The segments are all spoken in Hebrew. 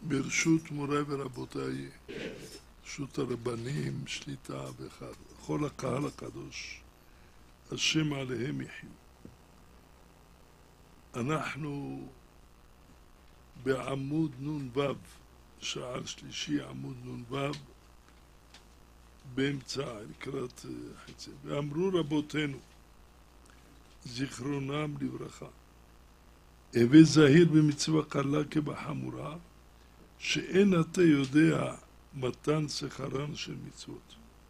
ברשות מוריי ורבותיי, ברשות הרבנים, שליטה וכל הקהל הקדוש, השם עליהם יחיו. אנחנו בעמוד נ"ו, שער שלישי עמוד נ"ו, באמצע, לקראת חצי. ואמרו רבותינו, זיכרונם לברכה, הווה זהיר במצווה קלה כבחמורה, שאין אתה יודע מתן שכרן של מצוות.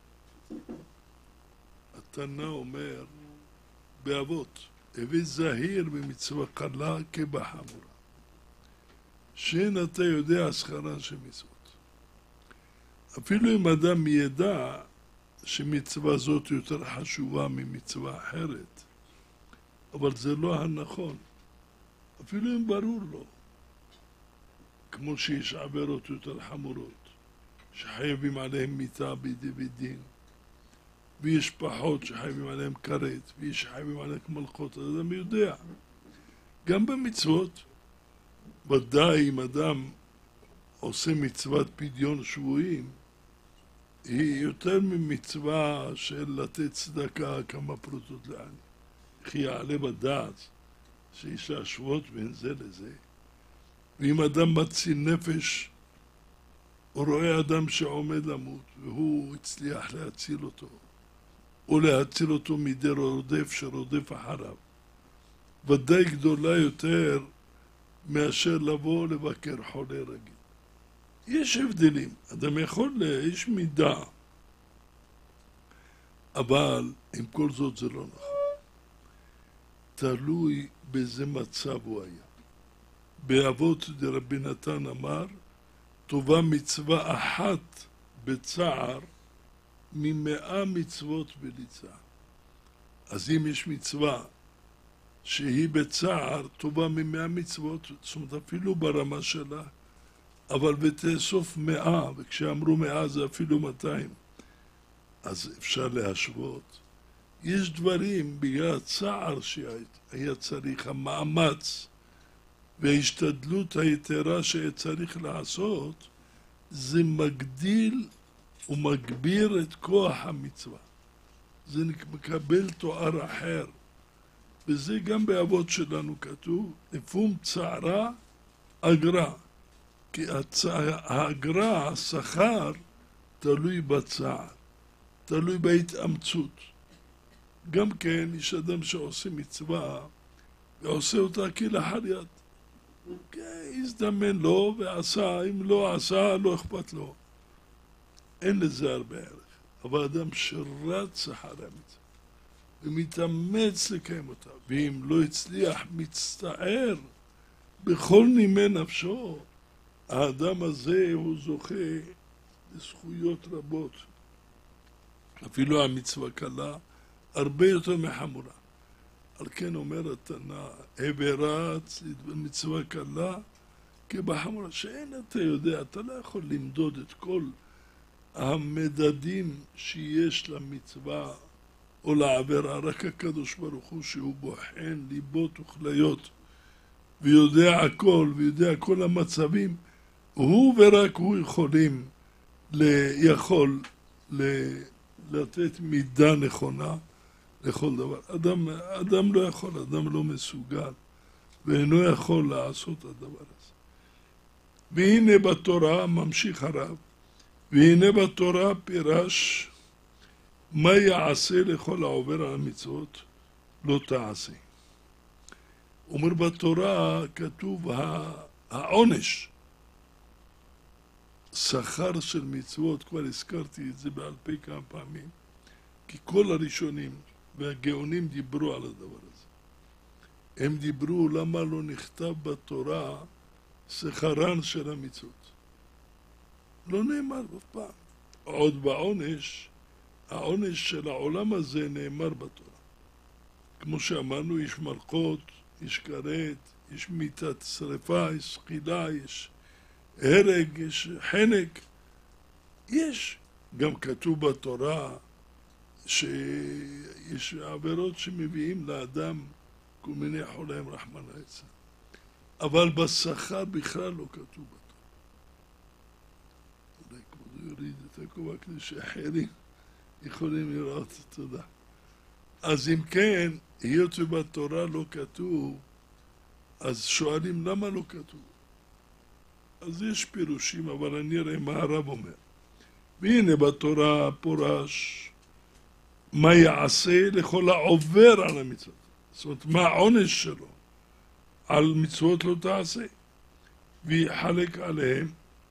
התנא אומר באבות, הווה זהיר במצווה קלה כבחמורה, שאין אתה יודע שכרן של מצוות. אפילו אם אדם ידע שמצווה זאת יותר חשובה ממצווה אחרת, אבל זה לא הנכון. אפילו אם ברור לו, כמו שיש עבירות יותר חמורות, שחייבים עליהם מיתה בידי בדין, ויש פחות שחייבים עליהם כרת, ויש שחייבים עליהם מלכות, אז אדם יודע. גם במצוות, ודאי אם אדם עושה מצוות פדיון שבויים, היא יותר ממצווה של לתת צדקה כמה פרוטות לעני. כי יעלה בדעת שיש להשוות בין זה לזה. ואם אדם מציל נפש, הוא רואה אדם שעומד למות, והוא הצליח להציל אותו, או להציל אותו מידי רודף שרודף אחריו, ודאי גדולה יותר מאשר לבוא לבקר חולה רגיל. יש הבדלים, אדם יכול, יש מידה, אבל עם כל זאת זה לא נכון. תלוי באיזה מצב הוא היה. באבות דרבי נתן אמר, טובה מצווה אחת בצער מ100 מצוות בלי צער. אז אם יש מצווה שהיא בצער, טובה מ100 מצוות, זאת אומרת אפילו ברמה שלה, אבל ותאסוף 100, וכשאמרו 100 זה אפילו 200, אז אפשר להשוות. יש דברים בגלל הצער שהיה צריך, המאמץ וההשתדלות היתרה שהיה צריך לעשות, זה מגדיל ומגביר את כוח המצווה. זה מקבל תואר אחר. וזה גם באבות שלנו כתוב, לפום צערה אגרה. כי האגרה, השכר, תלוי בצער, תלוי בהתאמצות. גם כן, יש אדם שעושה מצווה, ועושה אותה כלאחר יד. הזדמן לו ועשה, אם לא עשה, לא אכפת לו. אין לזה הרבה ערך. אבל אדם שרץ אחרי המצווה, ומתאמץ לקיים אותה, ואם לא הצליח, מצטער בכל נימי נפשו, האדם הזה הוא זוכה לזכויות רבות. אפילו המצווה קלה, הרבה יותר מחמורה. על כן אומר התנא, הווה רץ במצווה קלה כבחמורה, שאין אתה יודע, אתה לא יכול למדוד את כל המדדים שיש למצווה או לעבירה, רק הקדוש ברוך הוא שהוא בוחן ליבות וכליות, ויודע הכל, ויודע כל המצבים, הוא ורק הוא יכול לתת מידה נכונה לכל דבר. אדם לא יכול, אדם לא מסוגל, ואינו יכול לעשות את הדבר הזה. והנה בתורה, ממשיך הרב, והנה בתורה פירש, מה יעשה לכל העובר על המצוות? לא תעשה. אומר בתורה כתוב העונש, שכר של מצוות, כבר הזכרתי את זה בעל פה כמה פעמים, כי כל הראשונים והגאונים דיברו על הדבר הזה. הם דיברו למה לא נכתב בתורה שכרן של המצוות. לא נאמר אף פעם. עוד בעונש, העונש של העולם הזה נאמר בתורה. כמו שאמרנו, יש מלכות, יש כרת, יש מיתת שריפה, יש סחילה, יש הרג, יש חנק. יש. גם כתוב בתורה שיש עבירות שמביאים לאדם כל מיני חולאים רחמנא ליצלן. אבל בשכר בכלל לא כתוב בתורה. אולי כבודו יוריד את הכובע כדי שאחרים יכולים לראות, תודה. אז אם כן, היות ובתורה לא כתוב, אז שואלים למה לא כתוב. אז יש פירושים, אבל אני אראה מה הרב אומר. והנה בתורה פורש מה יעשה לכל העובר על המצוות. זאת אומרת, מה העונש שלו על מצוות לא תעשה. ויחלק עליהם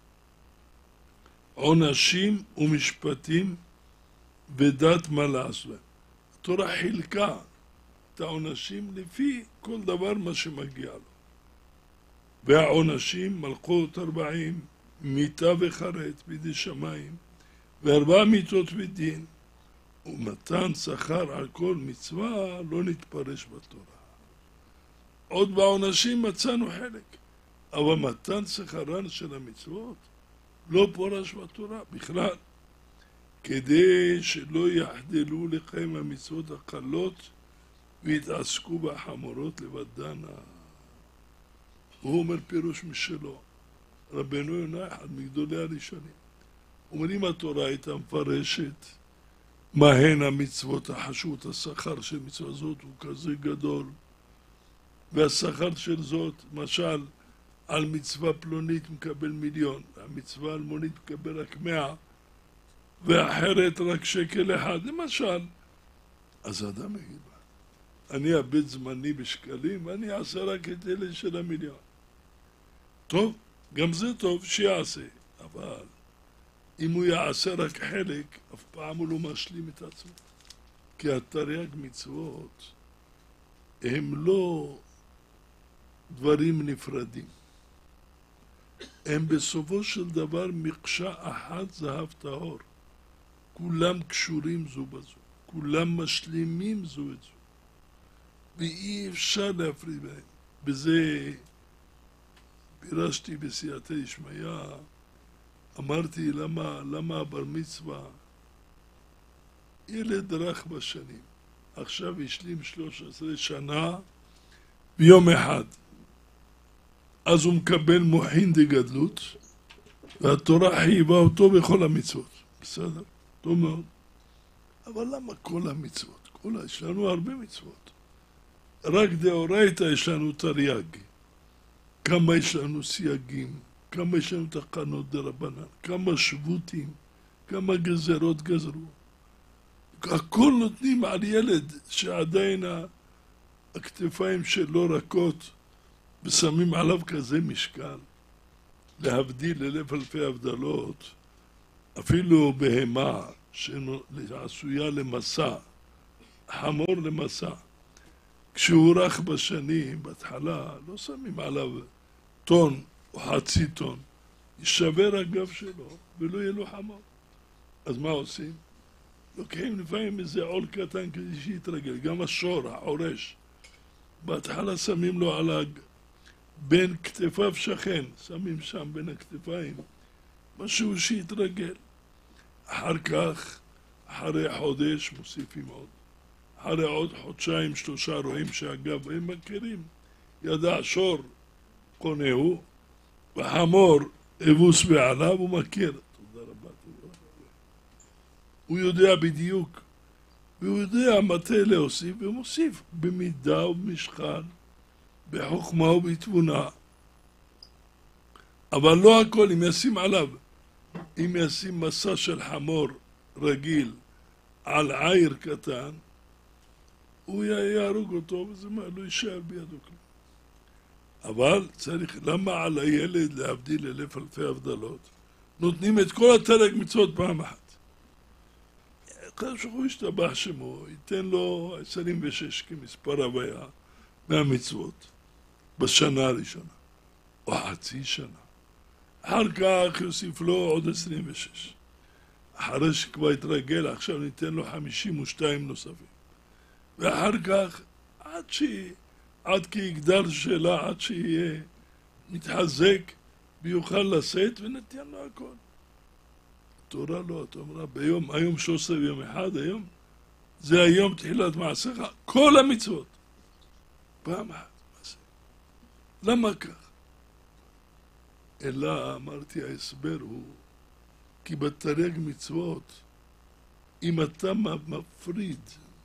עונשים ומשפטים ודעת מה לעשות להם. התורה חילקה את העונשים לפי כל דבר מה שמגיע לו. והעונשים מלכות 40, מיתה וחרט בידי שמיים, ו4 מיתות ודין, ומתן שכר על כל מצווה לא נתפרש בתורה. עוד בעונשים מצאנו חלק, אבל מתן שכרן של המצוות לא פורש בתורה בכלל, כדי שלא יחדלו לקיים המצוות הקלות והתעסקו בחמורות לבדן. הוא אומר פירוש משלו. רבנו יונה, אחד מגדולי הראשונים. הוא אומר, אם התורה הייתה מפרשת מהן המצוות החשובות, השכר של מצווה זאת הוא כזה גדול, והשכר של זאת, למשל, על מצווה פלונית מקבל 1,000,000, המצווה אלמונית מקבל רק 100, ואחרת רק 1 שקל, למשל. אז האדם יגיד, אני אבד זמני בשקלים, ואני אעשה רק את אלה של 1,000,000. טוב, גם זה טוב שיעשה, אבל אם הוא יעשה רק חלק, אף פעם הוא לא משלים את עצמו. כי התרי"ג מצוות הם לא דברים נפרדים. הם בסופו של דבר מקשה אחת זהב טהור. כולם קשורים זו בזו, כולם משלימים זו את זו. ואי אפשר להפריד בהם. בזה פירשתי בסייעתא דשמיא, אמרתי למה הבר מצווה ילד רך בשנים, עכשיו השלים 13 שנה ביום אחד, אז הוא מקבל מוחין דגדלות, והתורה חייבה אותו בכל המצוות. בסדר? טוב מאוד. אבל למה כל המצוות? יש לנו הרבה מצוות. רק דאורייתא יש לנו תרי"ג. כמה יש לנו סייגים, כמה יש לנו תקנות דרבנן, כמה שבותים, כמה גזרות גזרו. הכל נותנים על ילד שעדיין הכתפיים שלו רכות ושמים עליו כזה משקל. להבדיל אלף אלפי הבדלות, אפילו בהמה שעשויה למסע, חמור למסע, כשהוא רך בשנים, בהתחלה, לא שמים עליו טון או חצי טון, יישבר הגב שלו ולא יהיה לו חמור. אז מה עושים? לוקחים לפעמים איזה עול קטן כדי שיתרגל, גם השור, העורש, בהתחלה שמים לו על בין כתפיו שכן, שמים שם בין הכתפיים, משהו שיתרגל. אחר כך, אחרי חודש, מוסיפים עוד. אחרי עוד חודשיים, 3 רואים שהגב הם מכירים. ידע שור קונהו, וחמור אבוס בעליו, הוא מכיר. תודה רבה, תודה רבה. הוא יודע בדיוק, והוא יודע מתי להוסיף, ומוסיף במידה ובמשקל, בחוכמה ובתבונה. אבל לא הכל, אם ישים עליו, אם ישים מסע של חמור רגיל על עיר קטן, הוא יהרוג אותו, וזה לא יישאר בידו כלום. אבל צריך, למה על הילד להבדיל אלף אלפי הבדלות? נותנים את כל התרי"ג מצוות פעם אחת. הקדוש ברוך הוא ישתבח שמו, ייתן לו 26 כמספר הוויה מהמצוות בשנה הראשונה, או חצי שנה. אחר כך יוסיף לו עוד 26. אחרי שכבר התרגל, עכשיו ניתן לו 52 נוספים. ואחר כך, עד כי יגדל שלה, עד שיהיה מתחזק ויוכל לשאת, ונתן לו הכל. התורה לא, אתה אומר, היום 13 ביום אחד, היום, זה היום תחילת מעשיך, כל המצוות. פעם אחת, מעשה. למה כך? אלא, אמרתי, ההסבר הוא כי בתרי"ג מצוות, אם אתה מפריד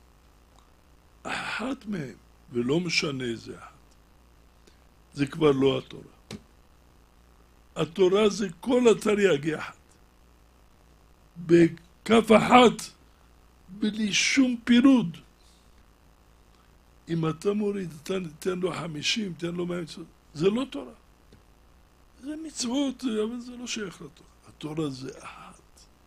אחת מהם, ולא משנה איזה אחת, זה כבר לא התורה. התורה זה כל התרי"ג יחד. בכף אחת, בלי שום פירוד. אם אתה מוריד, תן לו 50, תן לו 100 מצוות, זה לא תורה. זה מצוות, אבל זה לא שייך לתורה. התורה זה אחת.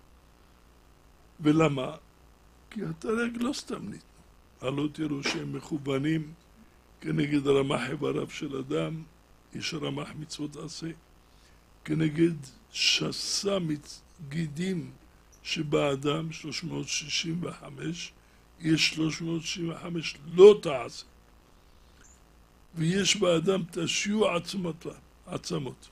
ולמה? כי התרי"ג לא סתם ניתנו. הלא תראו שהם מכוונים כנגד רמ"ח איבריו של אדם, יש רמ"ח מצוות עשה, כנגד שסה גידים שבאדם 365, יש 365 לא תעשה. ויש באדם תשיעו עצמות,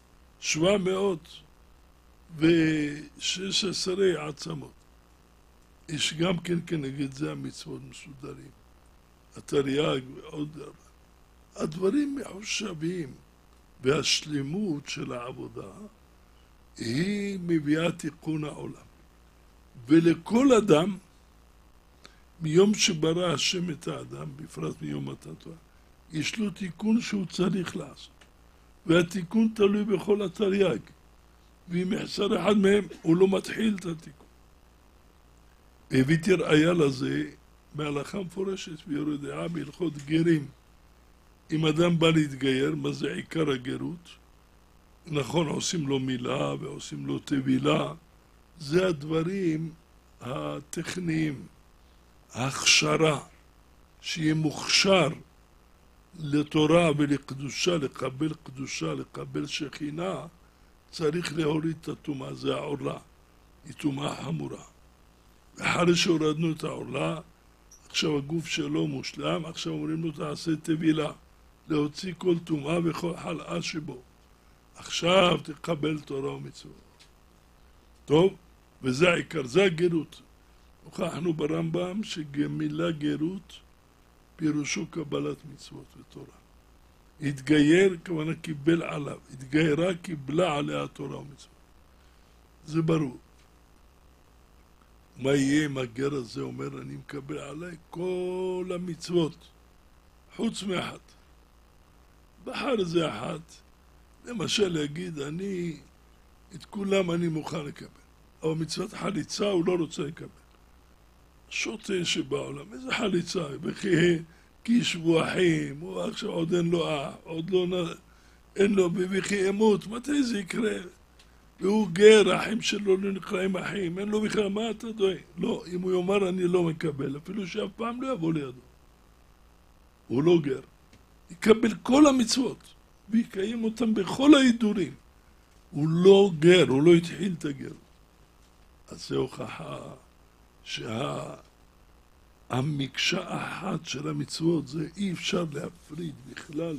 716 עצמות. יש גם כן כנגד זה המצוות מסודרים. התרי"ג ועוד הרבה. הדברים מחושבים, והשלמות של העבודה היא מביאה תיקון העולם. ולכל אדם, מיום שברא השם את האדם, בפרט מיום מתן תורה, יש לו תיקון שהוא צריך לעשות. והתיקון תלוי בכל התרי"ג. ואם יחסר אחד מהם, הוא לא מתחיל את התיקון. והבאתי ראיה לזה מהלכה מפורשת ביורה דעה בהלכות גרים. אם אדם בא להתגייר, מה זה עיקר הגרות? נכון, עושים לו מילה ועושים לו טבילה. זה הדברים הטכניים, ההכשרה, שיהיה מוכשר לתורה ולקדושה, לקבל קדושה, לקבל שכינה, צריך להוריד את הטומאה, זה העורלה, היא טומאה חמורה. אחרי שהורדנו את העורלה, עכשיו הגוף שלו מושלם, עכשיו אומרים לו תעשה טבילה, להוציא כל טומאה וכל חלאה שבו. עכשיו תקבל תורה ומצוות. טוב, וזה העיקר, זה הגרות. הוכחנו ברמב"ם שמילה גרות פירושו קבלת מצוות ותורה. התגייר, כמובן קיבל עליו, התגיירה קיבלה עליה תורה ומצוות. זה ברור. מה יהיה אם הגר הזה אומר, אני מקבל עליי כל המצוות, חוץ מאחת. בחר איזה אחת, למשל להגיד, את כולם אני מוכן לקבל. אבל מצוות חליצה הוא לא רוצה לקבל. שוטה שבעולם, איזה חליצה, כי שבועיים, הוא עכשיו עוד אין לו אח, עוד לא, אין לו, וכי אמות, מתי זה יקרה? והוא גר, האחים שלו לא נקראים אחים, אין לו בכלל, מה אתה דואג? לא, אם הוא יאמר אני לא מקבל, אפילו שאף פעם לא יבוא לידו. הוא לא גר. יקבל כל המצוות, ויקיים אותם בכל ההידורים. הוא לא גר, הוא לא התחיל את הגר. אז זה הוכחה שהמקשה אחת של המצוות זה אי אפשר להפריד בכלל.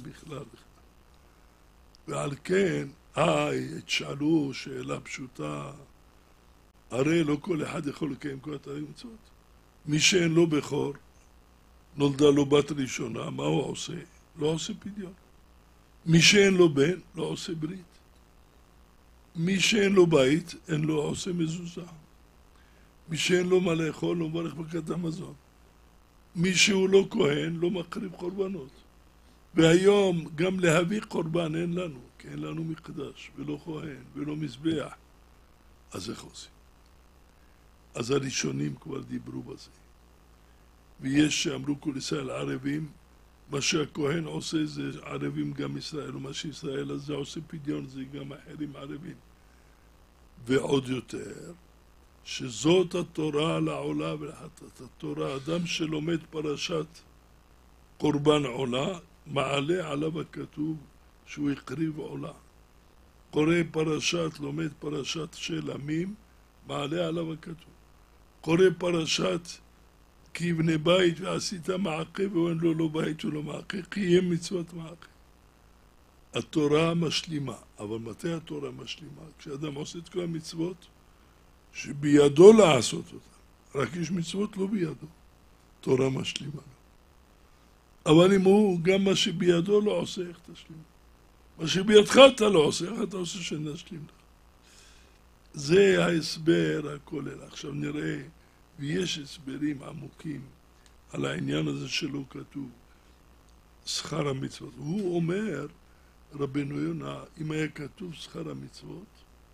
ועל כן, תשאלו שאלה פשוטה, הרי לא כל אחד יכול לקיים כל התרי"ג מצוות. מי שאין לו בכור, נולדה לו בת ראשונה, מה הוא עושה? לא עושה פדיון. מי שאין לו בן, לא עושה ברית. מי שאין לו בית, אין לו עושה מזוזה. מי שאין לו מה לאכול, לא מברך ברכת המזון. מי שהוא לא כהן, לא מקריב קורבנות. והיום גם להביא קורבן אין לנו, כי אין לנו מקדש, ולא כהן, ולא מזבח. אז איך עושים? אז הראשונים כבר דיברו בזה. ויש שאמרו כל ישראל ערבים, מה שהכהן עושה זה ערבים גם ישראל, ומה שישראל הזה עושה פדיון זה גם אחרים ערבים. ועוד יותר, שזאת התורה לעולה ולחטאת התורה. אדם שלומד פרשת קורבן עולה, מעלה עליו הכתוב שהוא הקריב עולה. קורא פרשת, לומד פרשת של עמים, מעלה עליו הכתוב. קורא פרשת כי יבנה בית ועשית מעקה ואין לו לא בית ולא מעקה, קיים מצוות מעקה. התורה משלימה, אבל מתי התורה משלימה? כשאדם עושה את כל המצוות שבידו לעשות אותה, רק יש מצוות לא בידו, תורה משלימה. אבל אם הוא גם מה שבידו לא עושה, איך תשלים? מה שבידך אתה לא עושה, איך אתה עושה שנשלים לך? זה ההסבר הכולל. עכשיו נראה, ויש הסברים עמוקים על העניין הזה שלא כתוב שכר המצוות. הוא אומר, רבנו יונה, אם היה כתוב שכר המצוות,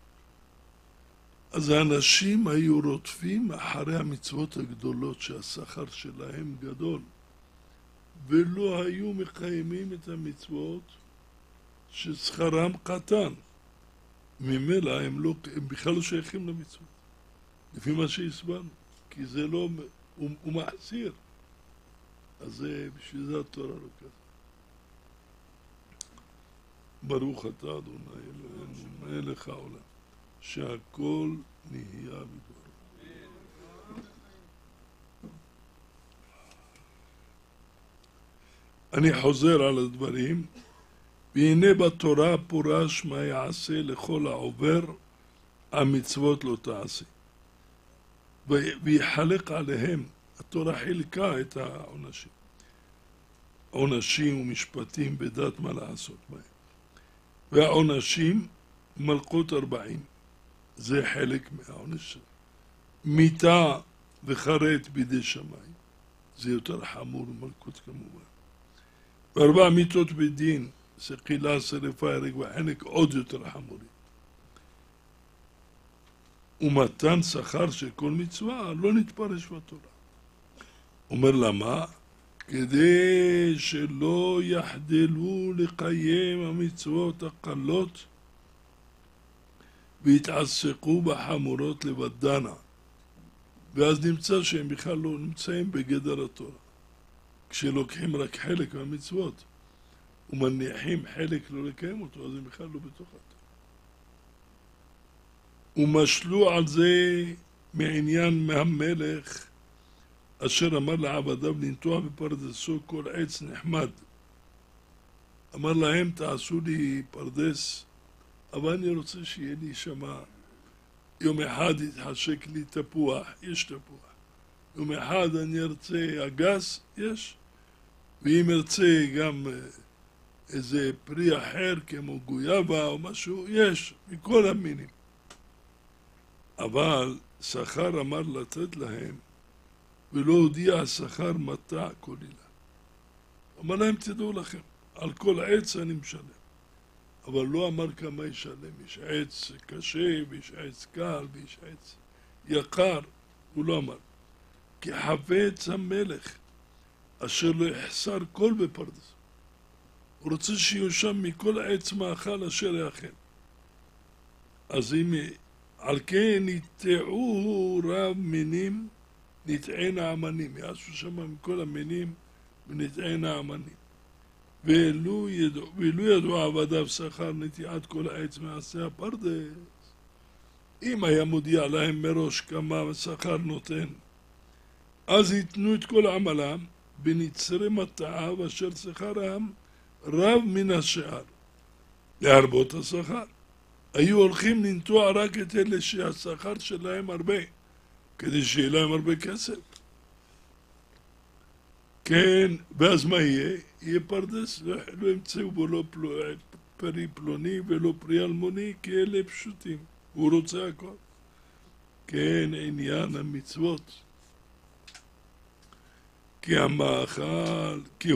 אז האנשים היו רודפים אחרי המצוות הגדולות שהשכר שלהם גדול, ולא היו מקיימים את המצוות ששכרם קטן. ממילא הם בכלל לא שייכים למצוות, לפי מה שהסברנו, כי זה לא, הוא מחסיר. אז בשביל זה התורה לא כזה. ברוך אתה אדוני אלוהינו מלך העולם, שהכל נהיה בדברו. אני חוזר על הדברים. והנה בתורה פורש מה יעשה לכל העובר המצוות לא תעשה, ויחלק עליהם. התורה חילקה את העונשים, עונשים ומשפטים בדת מה לעשות בהם. והעונשים מלכות 40, זה חלק מהעונש. מיתה וחרט בידי שמיים, זה יותר חמור מלכות כמובן. ו4 מיתות בדין, סקילה, שריפה, הרג וחנק, עוד יותר חמורים. ומתן שכר של כל מצווה לא נתפרש בתורה. אומר למה? כדי שלא יחדלו לקיים המצוות הקלות והתעסקו בחמורות לבדנה, ואז נמצא שהם בכלל לא נמצאים בגדר התורה. כשלוקחים רק חלק מהמצוות ומניחים חלק לא לקיים אותו, אז הם בכלל לא בתוך התורה. ומשלו על זה מעניין מהמלך אשר אמר לעבדיו לנטוע בפרדסו כל עץ נחמד. אמר להם, תעשו לי פרדס, אבל אני רוצה שיהיה לי שמה. יום אחד יתחשק לי תפוח, יש תפוח. יום אחד אני ארצה אגס, יש. ואם ארצה גם איזה פרי אחר כמו גויאבה או משהו, יש, מכל המינים. אבל שכר אמר לתת להם, ולא הודיע השכר מטע כלילה. אמר להם, תדעו לכם, על כל עץ אני משלם. אבל לא אמר כמה ישלם. יש עץ קשה, ויש עץ קל, ויש עץ יקר. הוא לא אמר. כי חפץ המלך, אשר לא יחסר כל בפרדס. הוא רוצה שיהיו שם מכל עץ מאכל אשר יאכל. אז אם על כן נטעו רב מינים, נטענה אמנים. יעשו שם מכל המינים ונטענה אמנים. ואילו ידעו עבדיו שכר נטיעת כל העץ מעשה הפרדס, אם היה מודיע להם מראש כמה שכר נותן, אז ייתנו את כל עמלם בנצרי מטעה ואשר שכרם רב מן השאר, להרבות השכר. היו הולכים לנטוע רק את אלה שהשכר שלהם הרבה, כדי שיהיה להם הרבה כסף. כן, ואז מה יהיה? יהיה פרדס, לא ימצאו בו לא פרי פלוני ולא פרי אלמוני, כי אלה פשוטים. הוא רוצה הכל. כן, עניין המצוות. כי המאכל, כי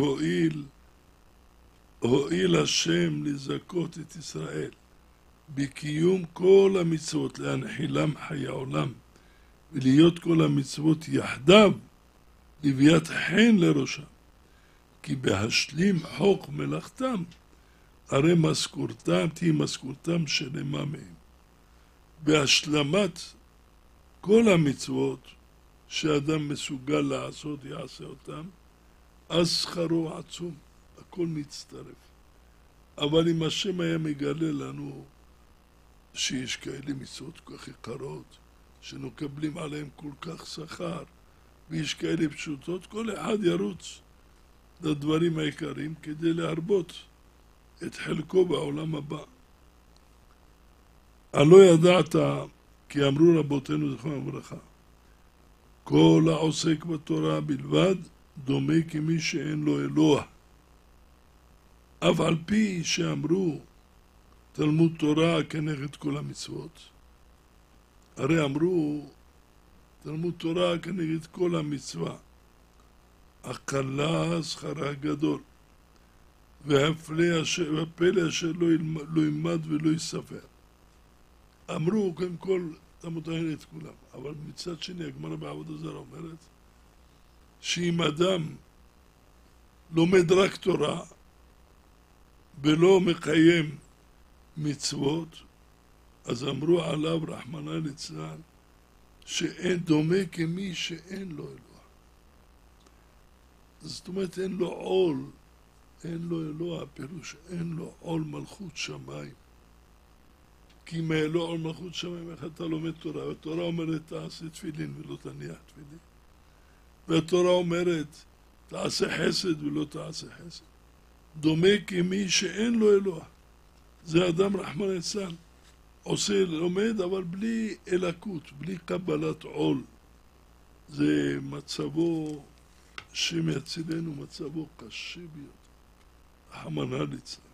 הועיל השם לזכות את ישראל בקיום כל המצוות, להנחילם חיי עולם, ולהיות כל המצוות יחדיו, לביאת חן לראשם. כי בהשלים חוק מלאכתם, הרי משכורתם, תהיה משכורתם שלמה מהם. בהשלמת כל המצוות שאדם מסוגל לעשות, יעשה אותם, אז שכרו עצום, הכל מצטרף. אבל אם השם היה מגלה לנו שיש כאלה מצוות כל כך יקרות, שנקבלים עליהם כל כך שכר, ויש כאלה פשוטות, כל אחד ירוץ לדברים העיקריים כדי להרבות את חלקו בעולם הבא. הלא ידעת, כי אמרו רבותינו זכרם לברכה, כל העוסק בתורה בלבד דומה כמי שאין לו אלוה. אף על פי שאמרו תלמוד תורה כנגד כל המצוות, הרי אמרו, תלמוד תורה כנגד כל המצווה, הקלה שכרה גדול, והפלא אשר לא ילמד ולא יספר. אמרו, קודם כל, תלמוד תורה את כולם, אבל מצד שני, הגמרא בעבודה זרה אומרת, שאם אדם לומד רק תורה, ולא מקיים מצוות, אז אמרו עליו, רחמנא ליצלן, שאין דומה כמי שאין לו אלוה. זאת אומרת, אין לו עול, אין לו אלוה, הפירוש, אין לו עול מלכות שמיים. כי אם היה לו עול מלכות שמיים, איך אתה לומד תורה? והתורה אומרת, תעשה תפילין ולא תניח תפילין. והתורה אומרת, תעשה חסד ולא תעשה חסד. דומה כמי שאין לו אלוה. זה אדם רחמנא ליצלן. עושה, לומד, אבל בלי אלוקות, בלי קבלת עול. זה מצבו, השם יצילנו, מצבו קשה ביותר. רחמנא ליצלן.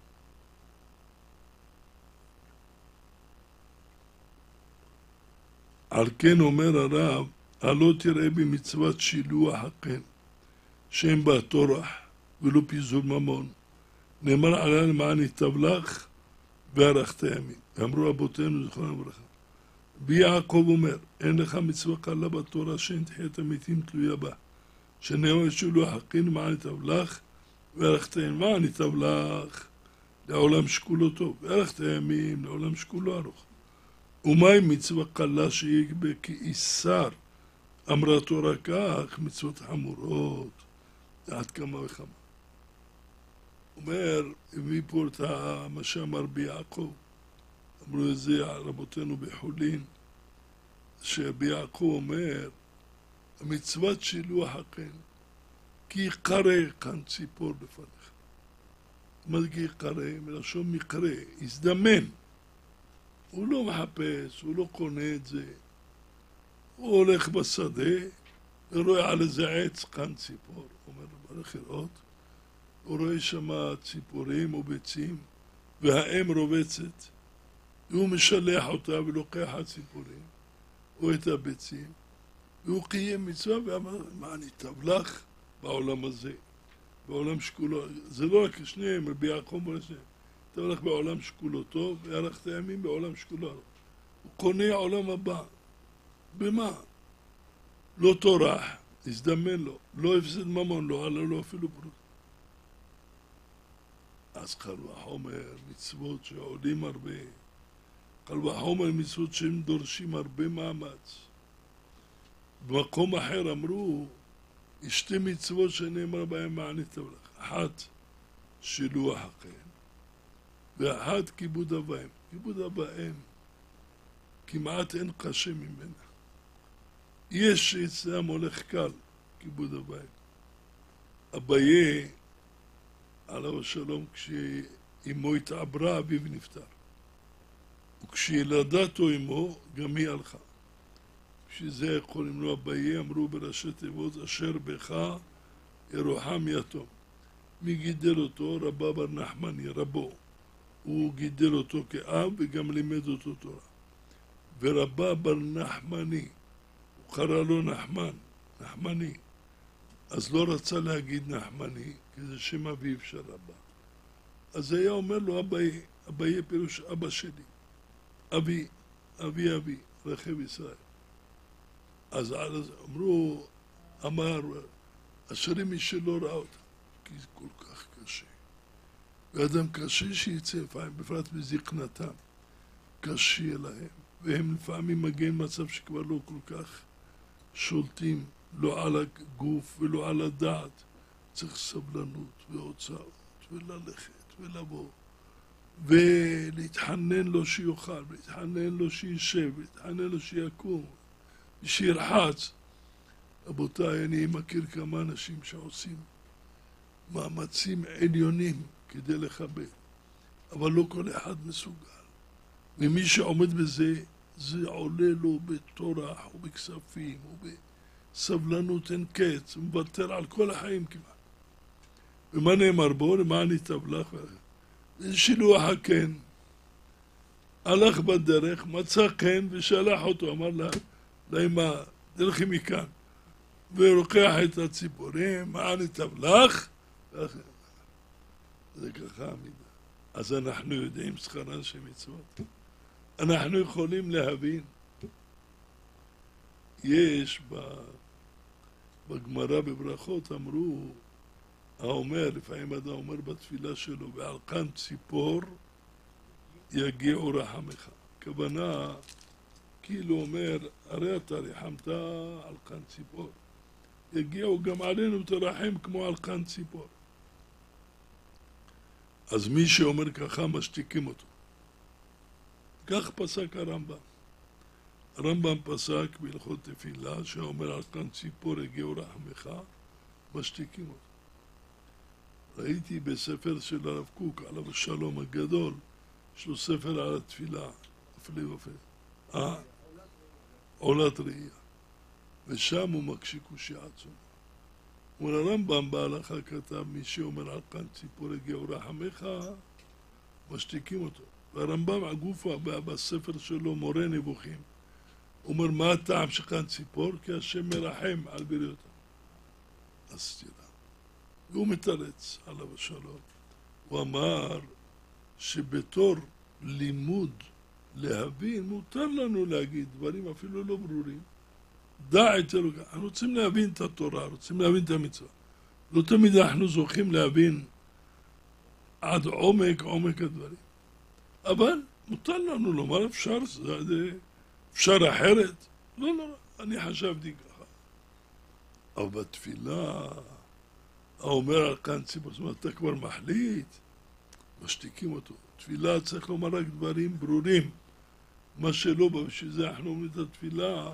על כן אומר הרב, הלא תראה במצוות שילוח הקן, שאין בה טורח ולא פיזור ממון. נאמר עליה למען ייטב לך וארכת ימים. אמרו רבותינו זכרונם לברכה. רבי יעקב אומר, אין לך מצווה קלה בתורה שאין תחיית המתים תלויה בה. שנאמר שילוח הקן למען ייטב לך וארכת ימים. למען ייטב לך לעולם שקולו טוב, וארכת ימים לעולם שקולו ארוך. ומהי מצווה קלה שיגבה כאיסר? אמרה תורה כך, מצוות חמורות, עד כמה וכמה. אומר, הביא פה את מה שאמר רבי יעקב, אמרו את זה רבותינו בחולין, שרבי יעקב אומר, המצוות שילוח הקן, כי קרא כאן ציפור לפניך. מה זה כי קרא? מלשון מקרא, הזדמן. הוא לא מחפש, הוא לא קונה את זה. הוא הולך בשדה, ורואה על איזה עץ כאן ציפור. הוא אומר, הולך לראות. הוא רואה שם ציפורים או ביצים, והאם רובצת. והוא משלח אותה ולוקח הציפורים, או את הביצים, והוא קיים מצווה ואמר, מה אני טוב לך בעולם הזה, בעולם שקולו. זה לא רק שניהם, רבי יעקב אומר שניהם. אתה הולך בעולם שקולו טוב, וארכת ימים בעולם שקולו ארוך. הוא קונה עולם הבא. במה? לא טורח, הזדמן לו, לא הפסד ממון, לא עלה לו אפילו פרוט. אז קל וחומר, מצוות שעולים הרבה, קל וחומר מצוות שהם דורשים הרבה מאמץ. במקום אחר אמרו, שתי מצוות שנאמר בהם מען ייטב לך. אחת, שילוח הקן. ואחד כיבוד אב ואם. כיבוד אב ואם כמעט אין קשה ממנה. יש שאצלם הולך קל, כיבוד אב ואם. אביי, עליו השלום, כשאמו התעברה, אביו נפטר. וכשילדתו אמו, גם היא הלכה. כשזה קוראים לו אביי, אמרו בראשי תיבות, אשר בך ירוחם יתום. מי גידל אותו? רבא בר נחמני, רבו. הוא גידל אותו כאב וגם לימד אותו תורה. ורבא בר נחמני, הוא קרא לו נחמני. אז לא רצה להגיד נחמני, כי זה שם אביו של רבא. אז היה אומר לו, אביי פירוש אבא שלי. אבי, רכב ישראל. אז אמרו, אמר, אשרי מי שלא ראה אותה, כי זה כל כך קשה. ואדם קשה שיצא לפעמים, בפרט בזקנתם, קשה להם, והם לפעמים מגיעים מצב שכבר לא כל כך שולטים, לא על הגוף ולא על הדעת. צריך סבלנות והוצאות, וללכת ולבוא, ולהתחנן לו שיוכל, ולהתחנן לו שישב, ולהתחנן לו שיקום, ושירחץ. רבותיי, אני מכיר כמה אנשים שעושים מאמצים עליונים כדי לכבד, אבל לא כל אחד מסוגל. ומי שעומד בזה, זה עולה לו בטורח ובכספים ובסבלנות אין קץ, הוא מוותר על כל החיים כמעט. ומה נאמר בו? למען ייטב לך? זה שילוח הקן. הלך בדרך, מצא חן ושלח אותו, אמר לה, לאמא, תלכי מכאן. ולוקח את הציפורים, מה ניטב לך? זה ככה המידה. אז אנחנו יודעים שכרן של מצוות. אנחנו יכולים להבין. יש בגמרא בברכות אמרו, האומר, לפעמים אדם אומר בתפילה שלו, ועל כאן ציפור יגיעו רחמך. כוונה, כאילו אומר, הרי אתה ריחמת על כאן ציפור. יגיעו גם עלינו תרחם כמו על כאן ציפור. אז מי שאומר ככה משתיקים אותו. כך פסק הרמב"ם. הרמב"ם פסק בהלכות תפילה שאומר על כאן ציפור יגיעו רחמך, משתיקים אותו. ראיתי בספר של הרב קוק, עליו השלום הגדול, יש לו ספר על התפילה, הפלא ופלא. עולת ראייה. ושם הוא מקשיק קושי עצום. אומר הרמב"ם בהלכה כתב, מי שאומר על כאן ציפור יגיעו רחמך, משתיקים אותו. והרמב"ם הגופה בספר שלו, מורה נבוכים, אומר מה הטעם שכאן ציפור? כי השם מרחם על בריאותיו. אז תראה. והוא מתרץ עליו השלום. הוא אמר שבתור לימוד להבין, מותר לנו להגיד דברים אפילו לא ברורים. דע את אלוהים. אנחנו רוצים להבין את התורה, רוצים להבין את המצווה. לא תמיד אנחנו זוכים להבין עד עומק הדברים. אבל מותר לנו לומר אפשר, אפשר אחרת. לא, אני חשבתי ככה. אבל בתפילה, האומר על כאן ציפור, זאת אומרת, אתה כבר מחליט, משתיקים אותו. תפילה צריך לומר רק דברים ברורים. מה שלא, בשביל זה אנחנו אומרים את התפילה,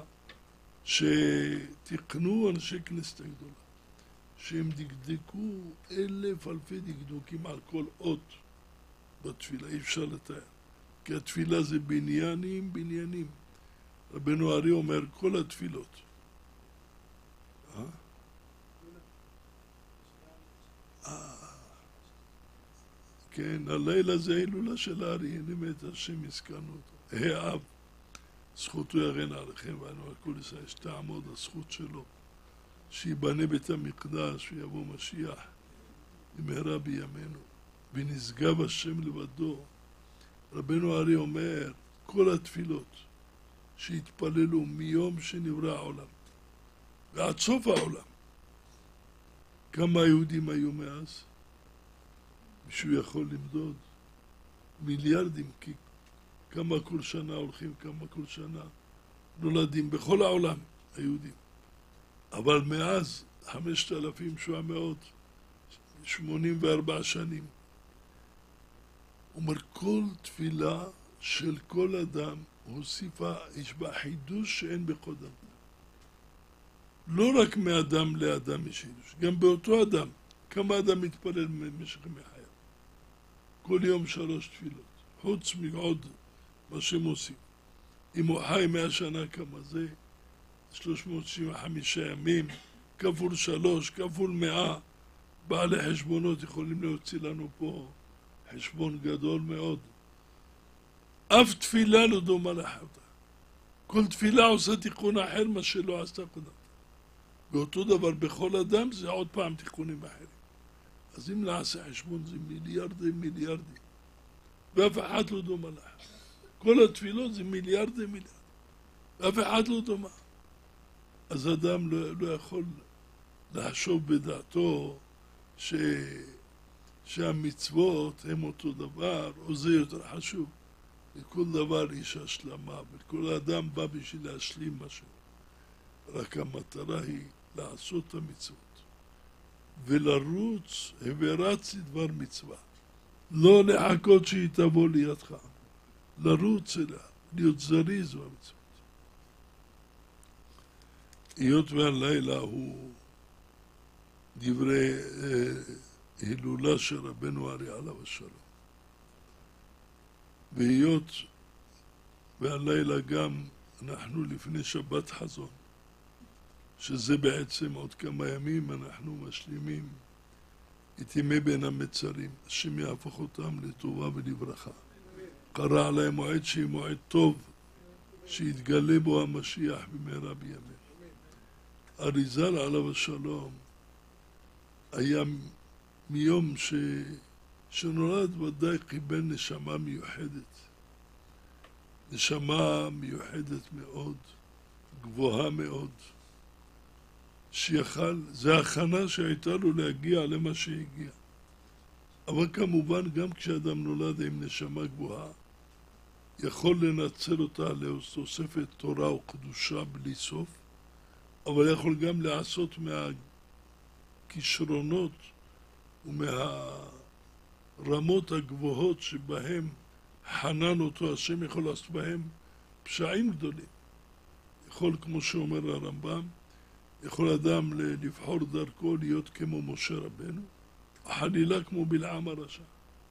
שתקנו אנשי כנסת הגדולה, שהם דקדקו 1,000 אלפי דקדוקים על כל אות בתפילה, אי אפשר לתאר. כי התפילה זה בניינים. רבנו ארי אומר כל התפילות. כן, הלילה זה הילולה של הארי, הנה מת השם הזכרנו אותו. האב, זכותו יגן עליכם, ואנו על כל ישראל שתעמוד הזכות שלו, שיבנה בית המקדש ויבוא משיח במהרה בימינו, ונשגב השם לבדו. רבנו ארי אומר, כל התפילות שהתפללו מיום שנברא העולם ועד סוף העולם, כמה יהודים היו מאז? מישהו יכול למדוד? מיליארדים, כי כמה כל שנה הולכים, כמה כל שנה נולדים בכל העולם היהודים. אבל מאז 5,784 שנים, אומר כל תפילה של כל אדם הוסיפה, יש בה חידוש שאין בכל אדם. לא רק מאדם לאדם יש חידוש, גם באותו אדם. כמה אדם מתפלל במשך ימי חייו? כל יום 3 תפילות, חוץ מעוד מה שהם עושים. אם הוא חי 100 שנה כמה זה, 365 ימים, כפול 3, כפול 100, בעלי חשבונות יכולים להוציא לנו פה חשבון גדול מאוד. אף תפילה לא דומה לחברתה. כל תפילה עושה תיקון אחר מה שלא עשתה קודם. ואותו דבר בכל אדם זה עוד פעם תיקונים אחרים. אז אם נעשה חשבון זה מיליארדים. ואף אחד לא דומה לה. כל התפילות זה מיליארדים. ואף אחד לא דומה. אז אדם לא יכול לחשוב בדעתו שהמצוות הם אותו דבר, או זה יותר חשוב. לכל דבר יש השלמה, וכל אדם בא בשביל להשלים משהו. רק המטרה היא לעשות את המצוות. ולרוץ, ורץ לדבר מצווה. לא לחכות שהיא תבוא לידך. לרוץ אליה, להיות זריז במצוות. היות והלילה הוא דברי הילולה של רבנו ארי עליו השלום. והיות והלילה גם אנחנו לפני שבת חזון, שזה בעצם עוד כמה ימים אנחנו משלימים את ימי בין המצרים, השם יהפוך אותם לטובה ולברכה. קרא להם מועד שהיא מועד טוב, שיתגלה בו המשיח במהרה בימינו. אריז"ל עליו השלום היה מיום שנולד ודאי קיבל נשמה מיוחדת. נשמה מיוחדת מאוד, גבוהה מאוד, שיכל, זה ההכנה שהייתה לו להגיע למה שהגיע. אבל כמובן גם כשאדם נולד עם נשמה גבוהה, יכול לנצל אותה לתוספת תורה או קדושה בלי סוף, אבל יכול גם לעשות מהכישרונות ומהרמות הגבוהות שבהם חנן אותו השם, יכול לעשות בהם פשעים גדולים. יכול, כמו שאומר הרמב"ם, יכול אדם לבחור דרכו להיות כמו משה רבנו, חלילה כמו בלעם הרשע,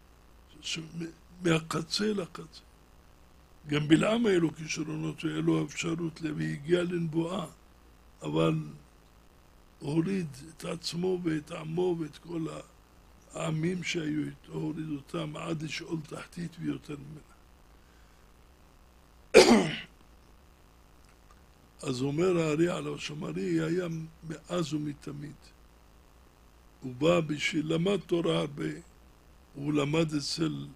מהקצה לקצה. גם בלעם היה לו כישרונות והיה לו אפשרות והגיע לנבואה, אבל הוריד את עצמו ואת עמו ואת כל העמים שהיו איתו, הוריד אותם עד לשאול תחתית ויותר ממנה. אז אומר הארי עליו השמרי, היה מאז ומתמיד. הוא בא למד תורה הרבה, הוא למד אצל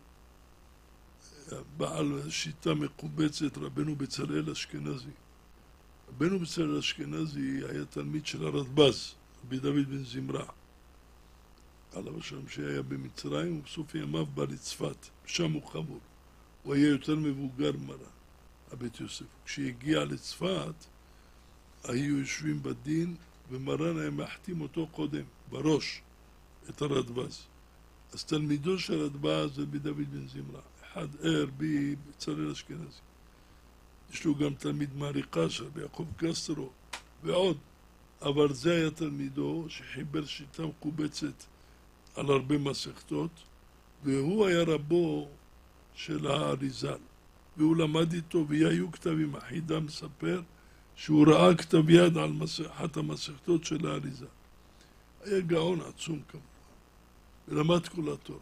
בעל שיטה מקובצת, רבנו בצלאל אשכנזי. רבנו בצלאל אשכנזי היה תלמיד של הרדב"ז, רבי דוד בן זמרה, עליו השלום, שהיה במצרים, ובסוף ימיו בא לצפת, שם הוא חבור. הוא היה יותר מבוגר מרן, הבית יוסף. כשהגיע לצפת, היו יושבים בדין, ומרן היה מחתים אותו קודם, בראש, את הרדב"ז. אז תלמידו של הרדב"ז זה רבי דוד בן זמרה, אחד רבי בצלאל אשכנזי. יש לו גם תלמיד מעריקה של רבי יעקב קסטרו ועוד, אבל זה היה תלמידו שחיבר שיטה מקובצת על הרבה מסכתות, והוא היה רבו של האריז"ל, והוא למד איתו, והיו כתבים. החידה מספר שהוא ראה כתב יד על אחת המסכתות של האריז"ל. היה גאון עצום כמובן, ולמד כל התורה.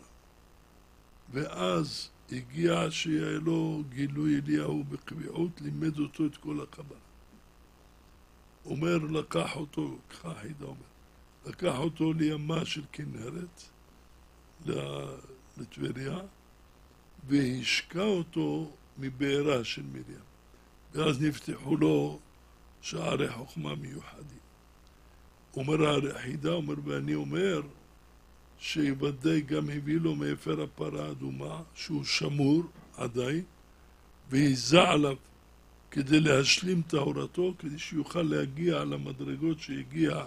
ואז הגיע שהיה לו גילוי אליהו בקביעות, לימד אותו את כל הקבלה. אומר, לקח אותו, ככה חידה אומר, לקח אותו לימה של כנרת, לטבריה, והשקע אותו מבארה של מרים. ואז נפתחו לו שערי חוכמה מיוחדים. אומר החידה, אומר, ואני אומר, שוודאי גם הביא לו מאפר הפרה האדומה, שהוא שמור עדיין, והיזה עליו כדי להשלים טהרתו, כדי שיוכל להגיע למדרגות שהגיע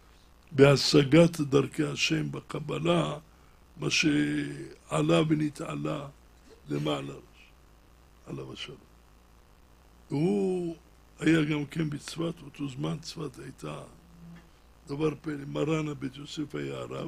בהשגת דרכי השם בקבלה, מה שעלה ונתעלה למעלה ראש, עליו השלום. והוא היה גם כן בצפת, אותו זמן צפת הייתה דבר פלא. מרן הבית יוסף היה הרב,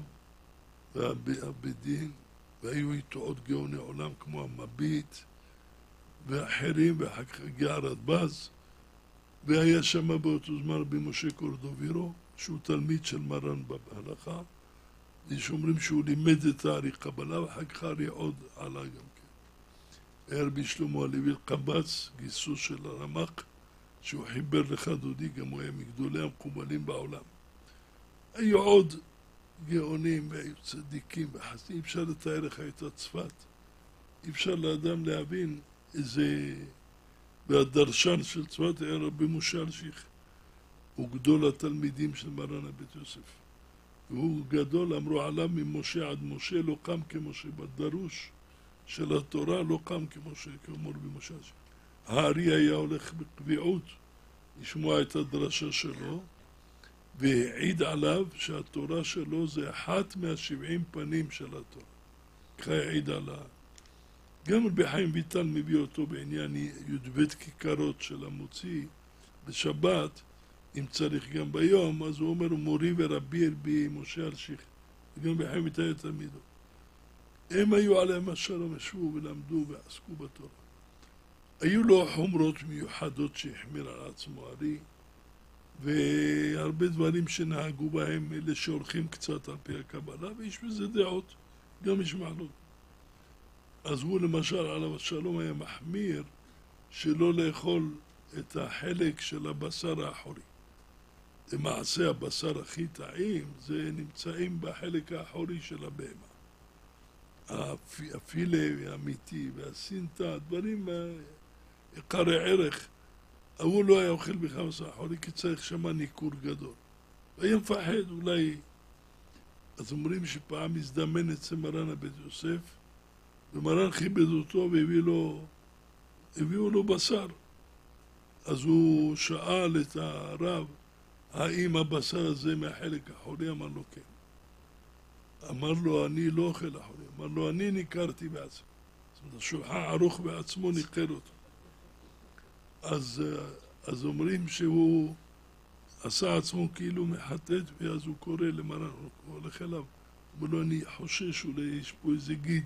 והבית דין, והיו איתו עוד גאוני עולם כמו המביט ואחרים, ואחר כך הגיע הרדב"ז, והיה שם באותו זמן רבי משה קורדובירו, שהוא תלמיד של מרן בהלכה, יש אומרים שהוא לימד את הארי קבלה, ואחר כך הארי עוד עלה גם כן. היה רבי שלמה הלוי אלקבץ, גיסו של הרמ"ק, שהוא חיבר לך דודי, גם הוא היה מגדולי המקובלים בעולם. היו עוד גאונים והיו צדיקים וחסדים, אי אפשר לתאר איך הייתה צפת. אי אפשר לאדם להבין איזה... והדרשן של צפת היה רבי משה אלשיך. הוא גדול התלמידים של מרן הבית יוסף. והוא גדול, אמרו עליו ממשה עד משה, לא קם כמשה. בדרוש של התורה לא קם כמשה, כמו רבי משה אלשיך. הארי היה הולך בקביעות לשמוע את הדרשה שלו, והעיד עליו שהתורה שלו זה אחת מה70 פנים של התורה. ככה העיד עליו. גם רבי חיים ויטל מביא אותו בעניין י"ב כיכרות של המוציא בשבת, אם צריך גם ביום, אז הוא אומר, מורי ורבי רבי משה אלשיך, וגם רבי חיים ויטל תלמידו. הם היו עליהם השלום, ישבו ולמדו ועסקו בתורה. היו לו חומרות מיוחדות שהחמיר על עצמו הארי, והרבה דברים שנהגו בהם אלה שהולכים קצת על פי הקבלה, ויש בזה דעות, גם יש מעלות. אז הוא למשל עליו השלום היה מחמיר שלא לאכול את החלק של הבשר האחורי. למעשה הבשר הכי טעים זה נמצאים בחלק האחורי של הבהמה. הפילה האמיתי והסינטה, דברים יקרי ערך. הוא לא היה אוכל בכלל בשר אחורי כי צריך שמה ניכור גדול. והיה מפחד אולי. אז אומרים שפעם הזדמן אצל מרן הבית יוסף ומרן כיבד אותו והביאו לו בשר. אז הוא שאל את הרב האם הבשר הזה מהחלק האחורי? אמר לו כן. אמר לו אני לא אוכל אחורי. אמר לו אני ניכרתי בעצמי. זאת אומרת השולחן ערוך בעצמו ניכר אותו. אז אומרים שהוא עשה עצמו כאילו מחטט, ואז הוא קורא למרן, הוא הולך אליו, הוא אומר לו אני חושש אולי יש פה איזה גיד.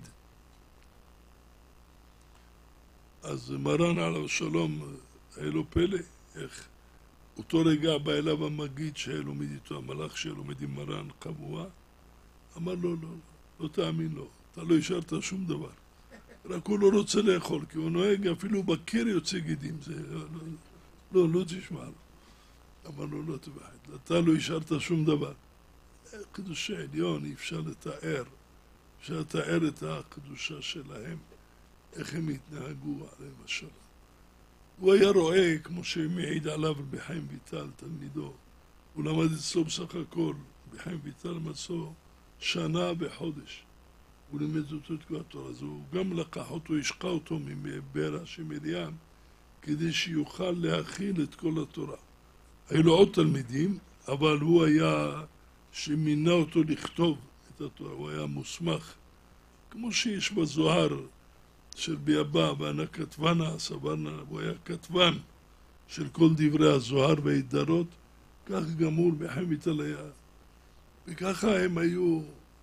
אז מרן עליו שלום היה לו פלא, איך אותו רגע בא אליו המגיד שהיה לומד איתו, המלאך שהיה לומד עם מרן קבוע, אמר לו לא תאמין לו, אתה לא השארת שום דבר, רק הוא לא רוצה לאכול, כי הוא נוהג אפילו בקר יוצא גידים, זה לא תשמע לו. אמר לו לא תבחד, אתה לא השארת שום דבר. קדושי עליון אי אפשר לתאר, אפשר לתאר את הקדושה שלהם, איך הם התנהגו עליהם השלום. הוא היה רואה, כמו שמעיד עליו בחיים ויטל, תלמידו, הוא למד אצלו בסך הכל, בחיים ויטל מצאו שנה וחודש. הוא לימד אותו את כל התורה, אז הוא גם לקח אותו, השקע אותו מבארה של מרים, כדי שיוכל להכיל את כל התורה. היו לו עוד תלמידים, אבל הוא היה שמינה אותו לכתוב את התורה, הוא היה מוסמך. כמו שיש בזוהר של ביאבא, ואנה כתבנה, סברנה, הוא היה כתבן של כל דברי הזוהר וההדרות, כך גמור בחיים ויטל היה. וככה הם היו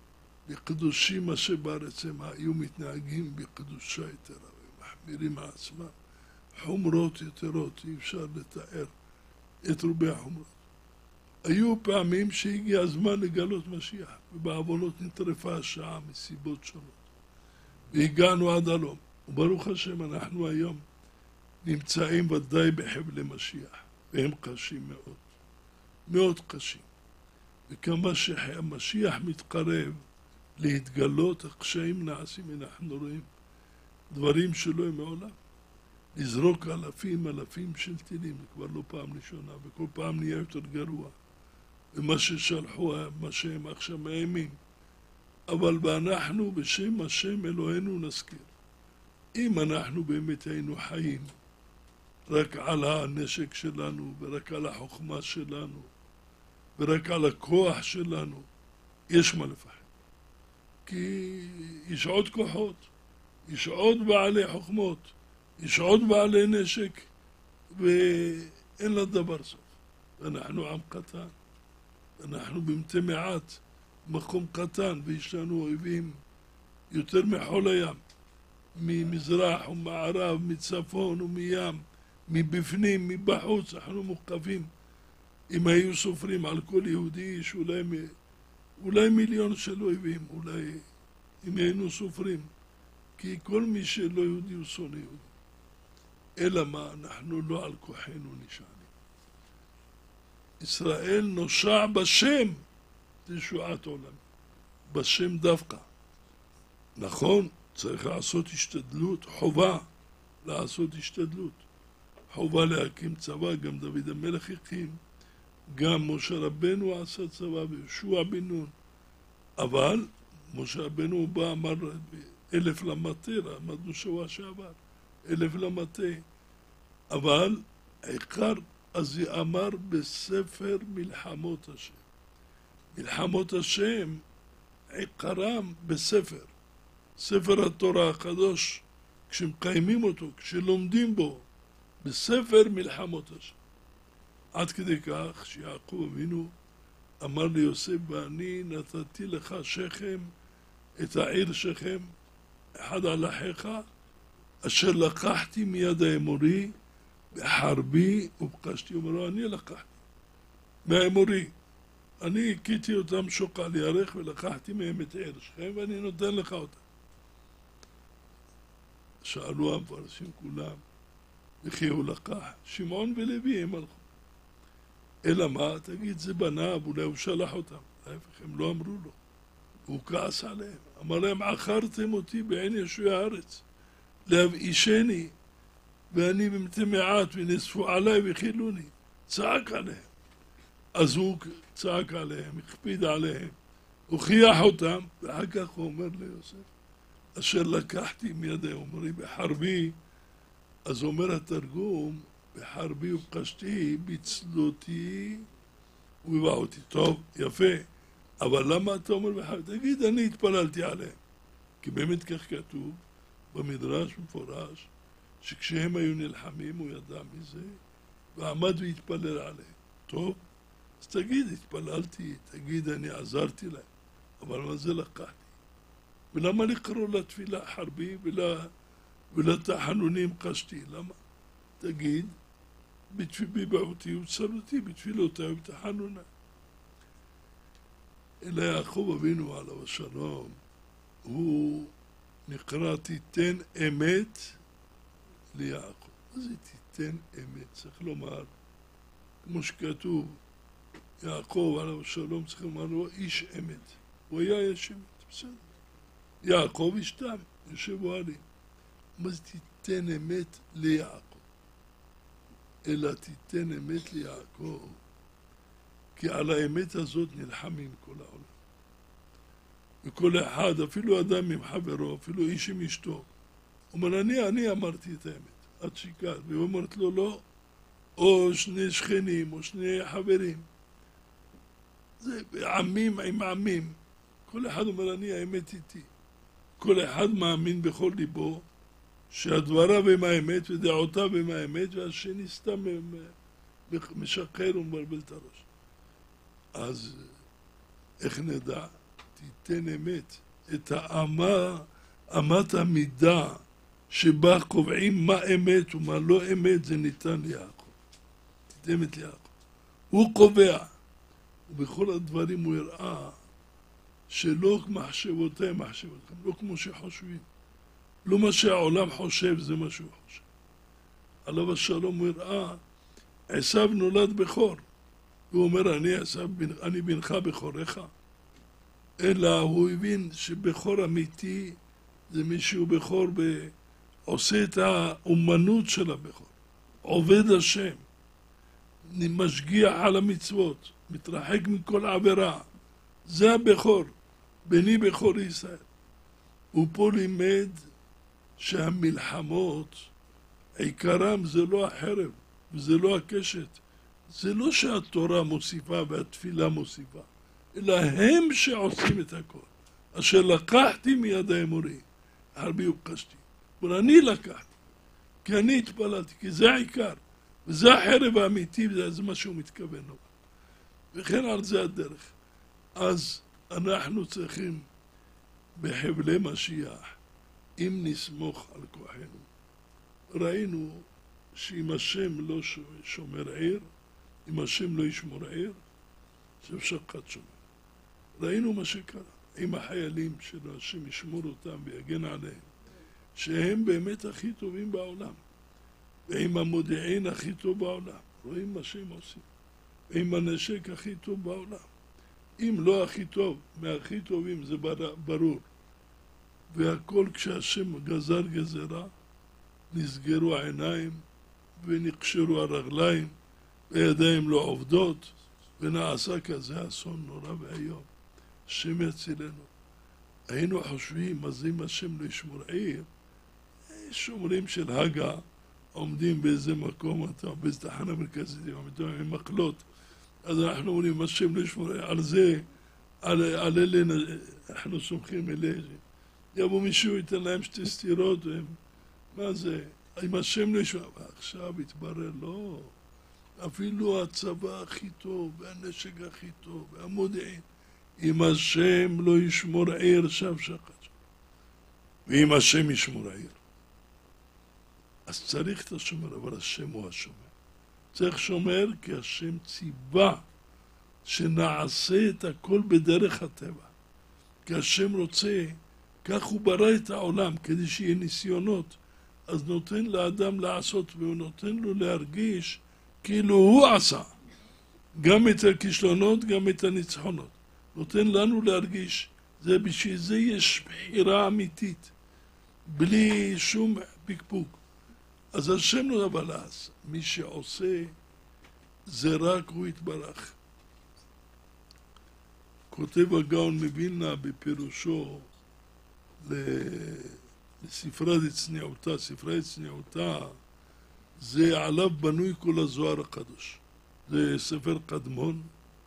בקדושים אשר בארץ, הם היו מתנהגים בקדושה יתרה, ומחמירים מעצמם. חומרות יתרות, אי אפשר לתאר את רובי החומרות. היו פעמים שהגיע הזמן לגלות משיח, ובעוונות נטרפה השעה מסיבות שונות. והגענו עד הלום. וברוך השם, אנחנו היום נמצאים ודאי בחבלי משיח, והם קשים מאוד, מאוד קשים. וכמה שהמשיח מתקרב להתגלות, הקשיים נעשים, אנחנו רואים דברים שלא הם מעולם. לזרוק אלפים של טילים, זה כבר לא פעם ראשונה, וכל פעם נהיה יותר גרוע. ומה ששלחו, מה שהם עכשיו מאיימים. אבל ואנחנו בשם השם אלוהינו נזכיר. אם אנחנו באמת היינו חיים רק על הנשק שלנו, ורק על החוכמה שלנו, ורק על הכוח שלנו, יש מה לפחד. כי יש עוד כוחות, יש עוד בעלי חוכמות, יש עוד בעלי נשק, ואין לה דבר סוף. ואנחנו עם קטן, אנחנו במתי מעט, מקום קטן, ויש לנו אויבים יותר מחול הים, ממזרח ומערב, מצפון ומים, מבפנים, מבחוץ, אנחנו מוקפים. אם היו סופרים על כל יהודי, יש אולי מיליון של אויבים, אולי אם היינו סופרים, כי כל מי שלא יהודי הוא שונא יהודי. אלא מה, אנחנו לא על כוחנו נשענים. ישראל נושע בשם תשועת עולם, בשם דווקא. נכון, צריך לעשות השתדלות, חובה לעשות השתדלות. חובה להקים צבא, גם דוד המלך הקים, גם משה רבנו עשה צבא ויהושע בן נון. אבל משה רבנו בא, אמר 1000 למטה, למדנו שבוע שעבר, 1000 למטה. אבל העיקר, אז אמר בספר מלחמות השם. מלחמות השם, עיקרם בספר. ספר התורה הקדוש, כשמקיימים אותו, כשלומדים בו, בספר מלחמות השם. עד כדי כך שיעקב אבינו אמר ליוסף, ואני נתתי לך שכם, את העיר שכם, אחד על אחיך, אשר לקחתי מיד האמורי, בחרבי ובקשתי. אומר לו, אני לקחתי מהאמורי. אני הכיתי אותם שוק על ירך ולקחתי מהם את העיר שכם, ואני נותן לך אותה. שאלו המפרשים כולם, וכי הוא לקח? שמעון ולוי הם הלכו. אלא מה? תגיד, זה בניו, אולי הוא שלח אותם. להפך, הם לא אמרו לו. הוא כעס עליהם. אמר להם, עכרתם אותי בעין ישועי הארץ, להבאישני, ואני במתי מעט, ונאספו עליי וחילוני. צעק עליהם. אז הוא צעק עליהם, הקפיד עליהם, הוכיח אותם, ואחר כך הוא אומר ליוסף, אשר לקחתי מידי אומרי בחרבי, אז אומר התרגום, בחרבי ובקשתי, בצלותי ובבעותי. טוב, יפה, אבל למה אתה אומר בחרבי? תגיד, אני התפללתי עליהם. כי באמת כך כתוב במדרש מפורש, שכשהם היו נלחמים הוא ידע מזה, ועמד והתפלל עליהם. טוב, אז תגיד, התפללתי, תגיד, אני עזרתי להם, אבל מה זה לקחתי? ולמה לקרוא לתפילה חרבי ולתחנונים קשתי? למה? תגיד, בבעותי ובצלותי, בתפילותי ובתחנוני. אלא יעקב אבינו עליו השלום, הוא נקרא תיתן אמת ליעקב. מה זה תיתן אמת? צריך לומר, כמו שכתוב, יעקב עליו השלום צריך לומר לו איש אמת. הוא היה איש אמת, בסדר. יעקב אשתם, יושבו עלי. מה זה תיתן אמת ליעקב? אלא תיתן אמת ליעקב, כי על האמת הזאת נלחמים כל העולם. וכל אחד, אפילו אדם עם חברו, אפילו איש עם אשתו, אומר, אני אמרתי את האמת, את שיקרת, והוא אומרת לו, לא, או שני שכנים, או שני חברים. זה עמים עם עמים. כל אחד אומר, אני האמת איתי. כל אחד מאמין בכל ליבו, שהדבריו הם האמת ודעותיו הם האמת, והשני סתם משקר ומברבל את הראש. אז איך נדע? תיתן אמת. את אמת המידה שבה קובעים מה אמת ומה לא אמת, זה ניתן ליעקב. תיתן אמת ליעקב. הוא קובע, ובכל הדברים הוא הראה שלא מחשבותיהם מחשבותיהם, לא כמו שחושבים. לא מה שהעולם חושב, זה מה שהוא חושב. עליו השלום הוא הראה, עשיו נולד בכור. הוא אומר, אני בנך בכורך. אלא הוא הבין שבכור אמיתי זה מישהו בכור עושה את האומנות של הבכור. עובד השם. משגיח על המצוות. מתרחק מכל עבירה. זה הבכור. בני בכור ישראל. הוא פה לימד שהמלחמות, עיקרם זה לא החרב וזה לא הקשת. זה לא שהתורה מוסיפה והתפילה מוסיפה, אלא הם שעושים את הכל. אשר לקחתי מידי אמורי, חרבי ובקשתי. אבל אני לקחתי, כי אני התפללתי, כי זה העיקר. וזה החרב האמיתי, וזה מה שהוא מתכוון לו. וכן על זה הדרך. אז אנחנו צריכים בחבלי משיח, אם נסמוך על כוחנו. ראינו שאם השם לא שומר עיר, אם השם לא ישמור עיר, שאפשר קצת שומר. ראינו מה שקרה עם החיילים של השם ישמור אותם ויגן עליהם, שהם באמת הכי טובים בעולם, ועם המודיעין הכי טוב בעולם. רואים מה שהם עושים. ועם הנשק הכי טוב בעולם. אם לא הכי טוב, מהכי טובים זה ברור. והכל כשהשם גזר גזרה, נסגרו העיניים ונקשרו הרגליים, וידיים לא עובדות, ונעשה כזה אסון נורא והיום. השם יצילנו. היינו חושבים, אז אם השם לא ישמור עיר, שומרים של הגה עומדים באיזה מקום, באיזה תחנה מרכזית, עם מקלות. אז אנחנו אומרים, השם לא ישמור עיר, על זה, על אלה, אנחנו סומכים אליהם. יבוא מישהו ייתן להם שתי סתירות, מה זה? אם השם לא ישמור, עכשיו התברר, לא. אפילו הצבא הכי טוב, והנשק הכי טוב, והמודיעין. אם השם לא ישמור עיר, שב שחת. ואם השם ישמור עיר. אז צריך את השומר, אבל השם הוא השומר. צריך שומר כי השם ציווה שנעשה את הכל בדרך הטבע. כי השם רוצה, כך הוא ברא את העולם, כדי שיהיה ניסיונות, אז נותן לאדם לעשות, והוא נותן לו להרגיש כאילו הוא עשה. גם את הכישלונות, גם את הניצחונות. נותן לנו להרגיש, זה בשביל זה יש בחירה אמיתית, בלי שום פקפוק. אז השם לא אבל אז, מי שעושה, זה רק הוא יתברך. כותב הגאון מווילנה בפירושו לספרה דצניעותה, ספרה דצניעותה, זה עליו בנוי כל הזוהר הקדוש. זה ספר קדמון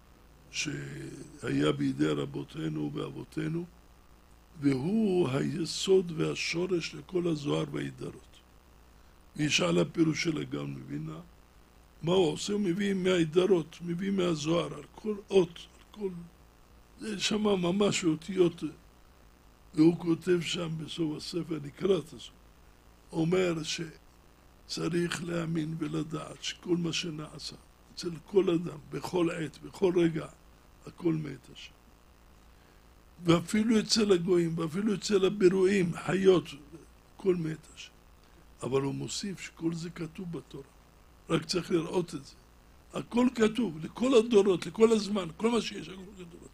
שהיה בידי רבותינו ואבותינו, והוא היסוד והשורש לכל הזוהר והידרות. יש עליו פירוש של הגאון מווילנה. מה הוא עושה? הוא מביא מהידרות, מביא מהזוהר, על כל אות, על כל... זה שמה ממש אותיות, והוא כותב שם בסוף הספר, לקראת הסוף, אומר שצריך להאמין ולדעת שכל מה שנעשה אצל כל אדם, בכל עת, בכל רגע, הכל מאת השם. ואפילו אצל הגויים, ואפילו אצל הבירואים, חיות, הכל מאת השם. אבל הוא מוסיף שכל זה כתוב בתורה, רק צריך לראות את זה. הכל כתוב, לכל הדורות, לכל הזמן, כל מה שיש, הכל כתוב בתורה.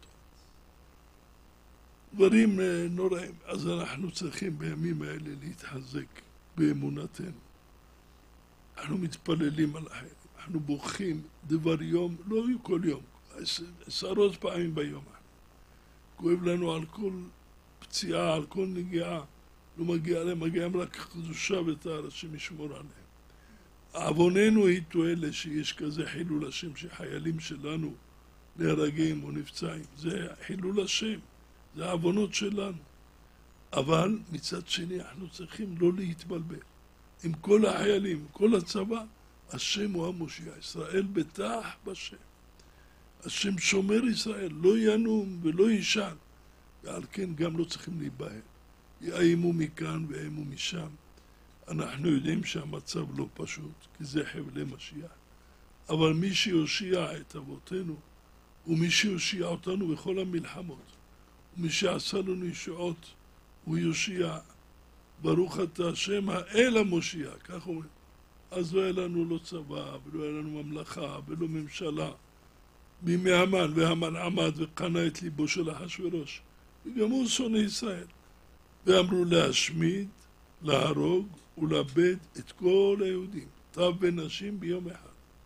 דברים נוראים. אז אנחנו צריכים בימים האלה להתחזק באמונתנו. אנחנו מתפללים על החיים, אנחנו בוכים דבר יום, לא כל יום, 10 פעמים ביום. כואב לנו על כל פציעה, על כל נגיעה, לא מגיע להם, מגיעים רק קדושה וטהרה, השם ישמור עליהם. עווננו היא תועלה שיש כזה חילול השם, שחיילים שלנו נהרגים או נפצעים. זה חילול השם, זה העוונות שלנו. אבל מצד שני אנחנו צריכים לא להתבלבל. עם כל החיילים, עם כל הצבא, השם הוא המושיע. ישראל בטח בשם. השם שומר ישראל, לא ינום ולא יישן. ועל כן גם לא צריכים להיבהל. יאיימו מכאן ויאיימו משם. אנחנו יודעים שהמצב לא פשוט, כי זה חבלי משיח. אבל מי שיושיע את אבותינו, הוא מי שיושיע אותנו בכל המלחמות. ומי שעשה לנו ישועות, הוא יושיע. ברוך אתה השם האל המושיע, כך אומרים. אז לא היה לנו לא צבא, ולא היה לנו ממלכה, ולא ממשלה. בימי המן, והמן עמד וקנה את ליבו של אחשוורוש. וגם הוא שונא ישראל. ואמרו להשמיד, להרוג ולאבד את כל היהודים, טף ונשים ביום אחד.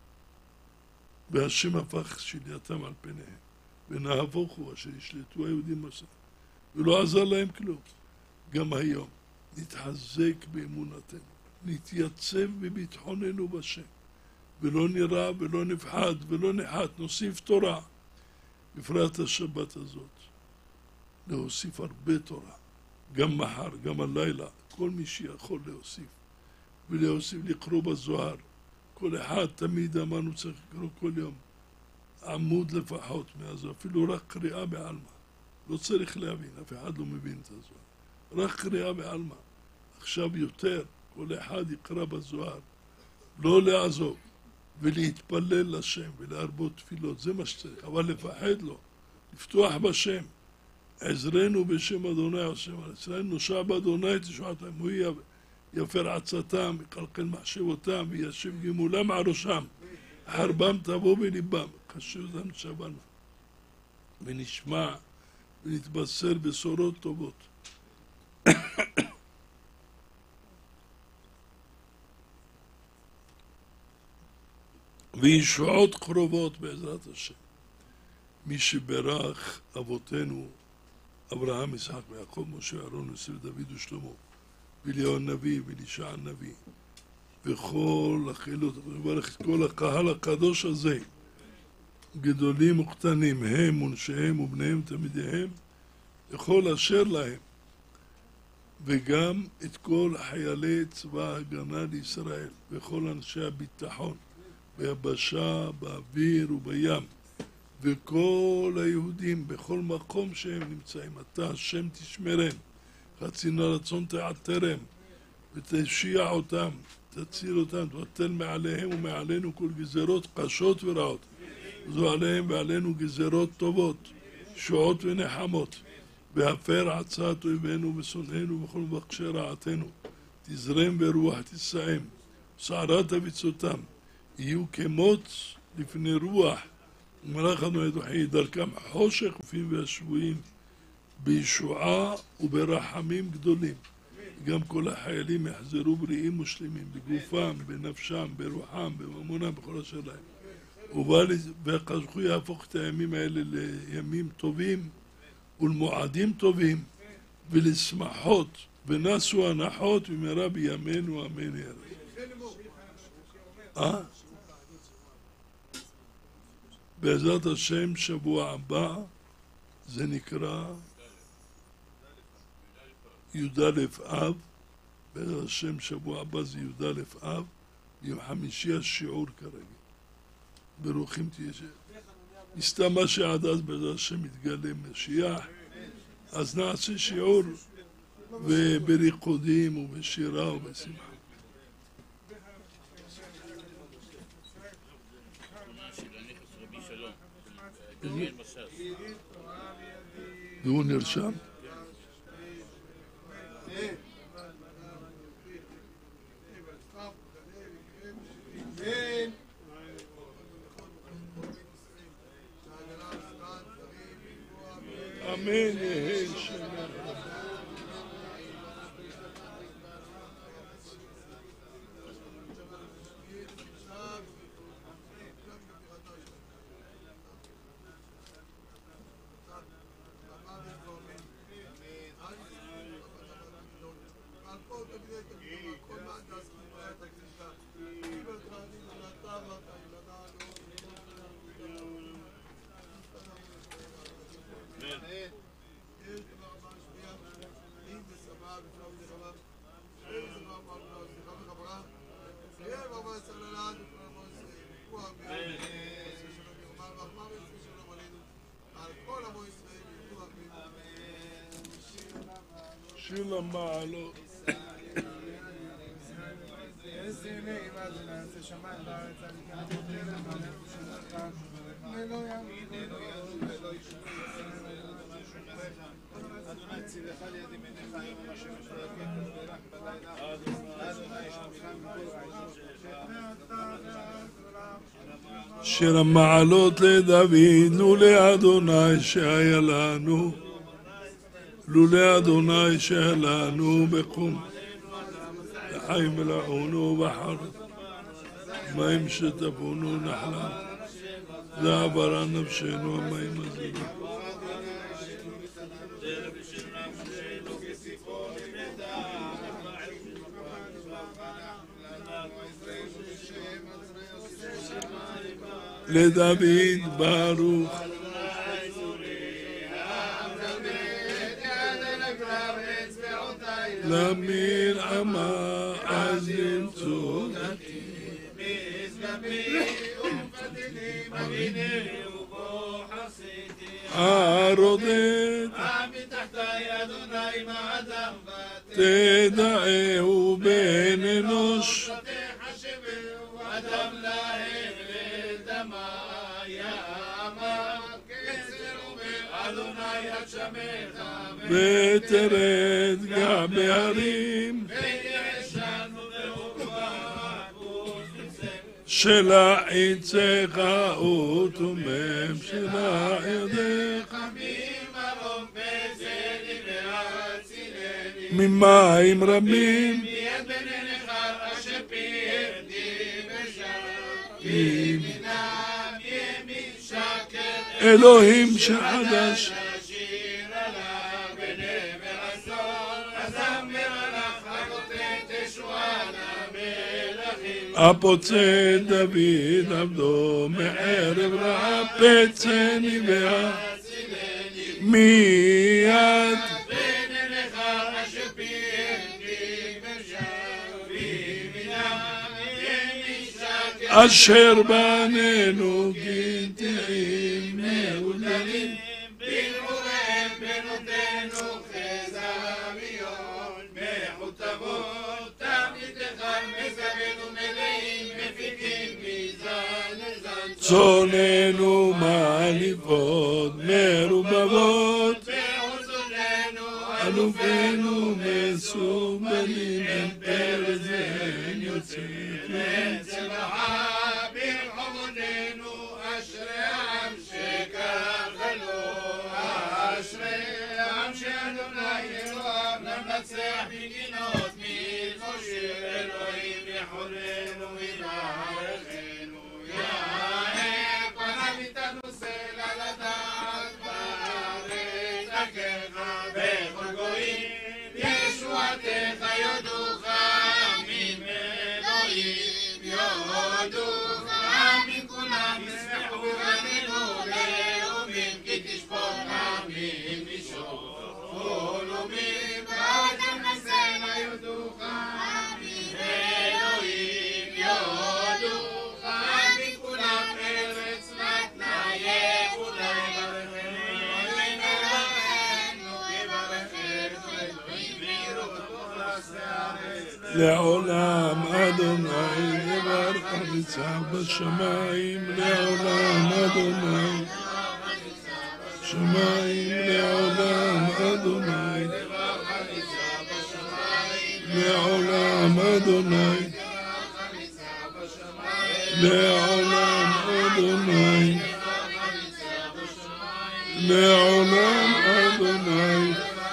והשם הפך שלייתם על פניהם, ונהפוכו אשר ישלטו היהודים מסע. ולא עזר להם כלום. גם היום נתחזק באמונתנו, נתייצב בביטחוננו בשם, ולא נראה ולא נפחד ולא נחת, נוסיף תורה. בפרט השבת הזאת, להוסיף הרבה תורה. גם מחר, גם הלילה, כל מי שיכול להוסיף. ולהוסיף לקרוא בזוהר. כל אחד תמיד אמרנו צריך לקרוא כל יום. עמוד לפחות מאז, אפילו רק קריאה בעלמא. לא צריך להבין, אף אחד לא מבין את הזוהר. רק קריאה בעלמא. עכשיו יותר, כל אחד יקרא בזוהר. לא לעזוב, ולהתפלל לשם, ולהרבות תפילות. זה מה שצריך, אבל לפחד לו. לפתוח בשם. עזרנו בשם אדוני השם על ישראל, נושע באדוני תשועתם, הוא יפר עצתם, יקלקל מחשבותם, וישב גמולם על ראשם, חרבם תבוא בליבם, חשוב לנו שבנו, ונשמע ונתבשר בשורות טובות. וישועות קרובות בעזרת השם. מי שברך אבותינו, אברהם, יצחק ויעקב, משה, אהרון, יוסף, דוד ושלמה, ואליהו הנביא, ואלישע הנביא, וכל החילות, וברך את כל הקהל הקדוש הזה, גדולים וקטנים, הם ונשיהם ובניהם תלמידיהם, וכל אשר להם, וגם את כל חיילי צבא ההגנה לישראל, וכל אנשי הביטחון, ביבשה, באוויר ובים, וכל היהודים בכל מקום שהם נמצאים, אתה השם תשמרם, חצינה רצון תעטרם, ותשיע אותם, תציל אותם, תבטל מעליהם ומעלינו כל גזרות קשות ורעות, זו עליהם ועלינו גזרות טובות, שועות ונחמות, והפר עצת אויבינו ושונאינו וכל מבקשי רעתנו, תזרם ורוח תסעם, שערה תביץ אותם, יהיו כמוץ לפני רוח, ומלאך אדוני ידוחי דרכם חושך ופיהם והשבויים, בישועה וברחמים גדולים. גם כל החיילים יחזרו בריאים ושלמים, בגופם, בנפשם, ברוחם, בממונם, בכל אשר להם. והקדוש ברוך הוא יהפוך את הימים האלה לימים טובים ולמועדים טובים ולשמחות, ונסו הנחות במהרה בימינו אמן ירא. בעזרת השם שבוע הבא זה נקרא י"א אב, בעזרת השם שבוע הבא זה י"א אב, יום חמישי השיעור כרגע. ברוכים תהיה. מסתם מה שעד אז בעזרת השם יתגלה משיח, אז נעשה שיעור בריקודים ובשירה ובשמחה. והוא נרשם? אמן יהי שמך. שיר למעלות. שיר המעלות לדוד, לולא אדוני שהיה לנו, לולא אדוני שהיה לנו בקום, לחיים מלאונו בחר, מים שטפונו נחלה, זה עברה נפשנו המים הזולים. לדוד ברוך למלחמה אז נמצאו הרודד תדעהו בן אנוש ותרד גע בהרים שלה עצך ותומם שלה ידיך ממים רבים אלוהים שחדש הפוצה דוד עבדו מערב רע פצני והצילני מיד אשר בנינו גטאים מעודנים בנעוריהם בנותינו חזמיון מחוטבות תמידך מזבנו מלאים מפיקים מזן לזן צוננו מעליבות מרובבות בעוזוננו אלופינו מסוגלים, אין פרץ ואין יוצא. צבחה ברחובותינו, אשרי העם שכחלו, אשרי העם שאדוני אלוהיו לנצח בגינות מתחושר, אלוהים יחוננו ויברכנו, יאהב פניו יתנוסה לדעת בארץ דרכך בכל גויים, ישועתך יודוך מן אלוהים יודוך מן כולם ישמחו ויאמינו לאומים כי תשפוט עמים לשאול אומים ואתם נשאנה יודוך מן אלוהים יודוך מן כולם ארץ נתנה יחודה יברכנו אלוהים ויראו הארץ לעולם אדוני יברך ניצב בשמיים, לעולם אדוני שמיים, לעולם אדוני לעולם אדוני לעולם אדוני לעולם אדוני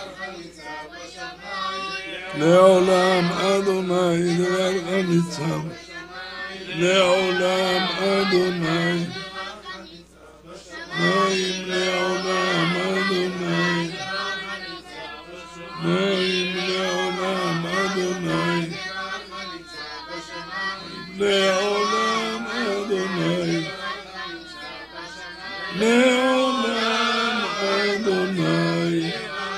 לעולם אדוני דבר הניצב, לעולם אדוני נעים, לעולם אדוני נעים, לעולם אדוני לעולם אדוני לעולם אדוני.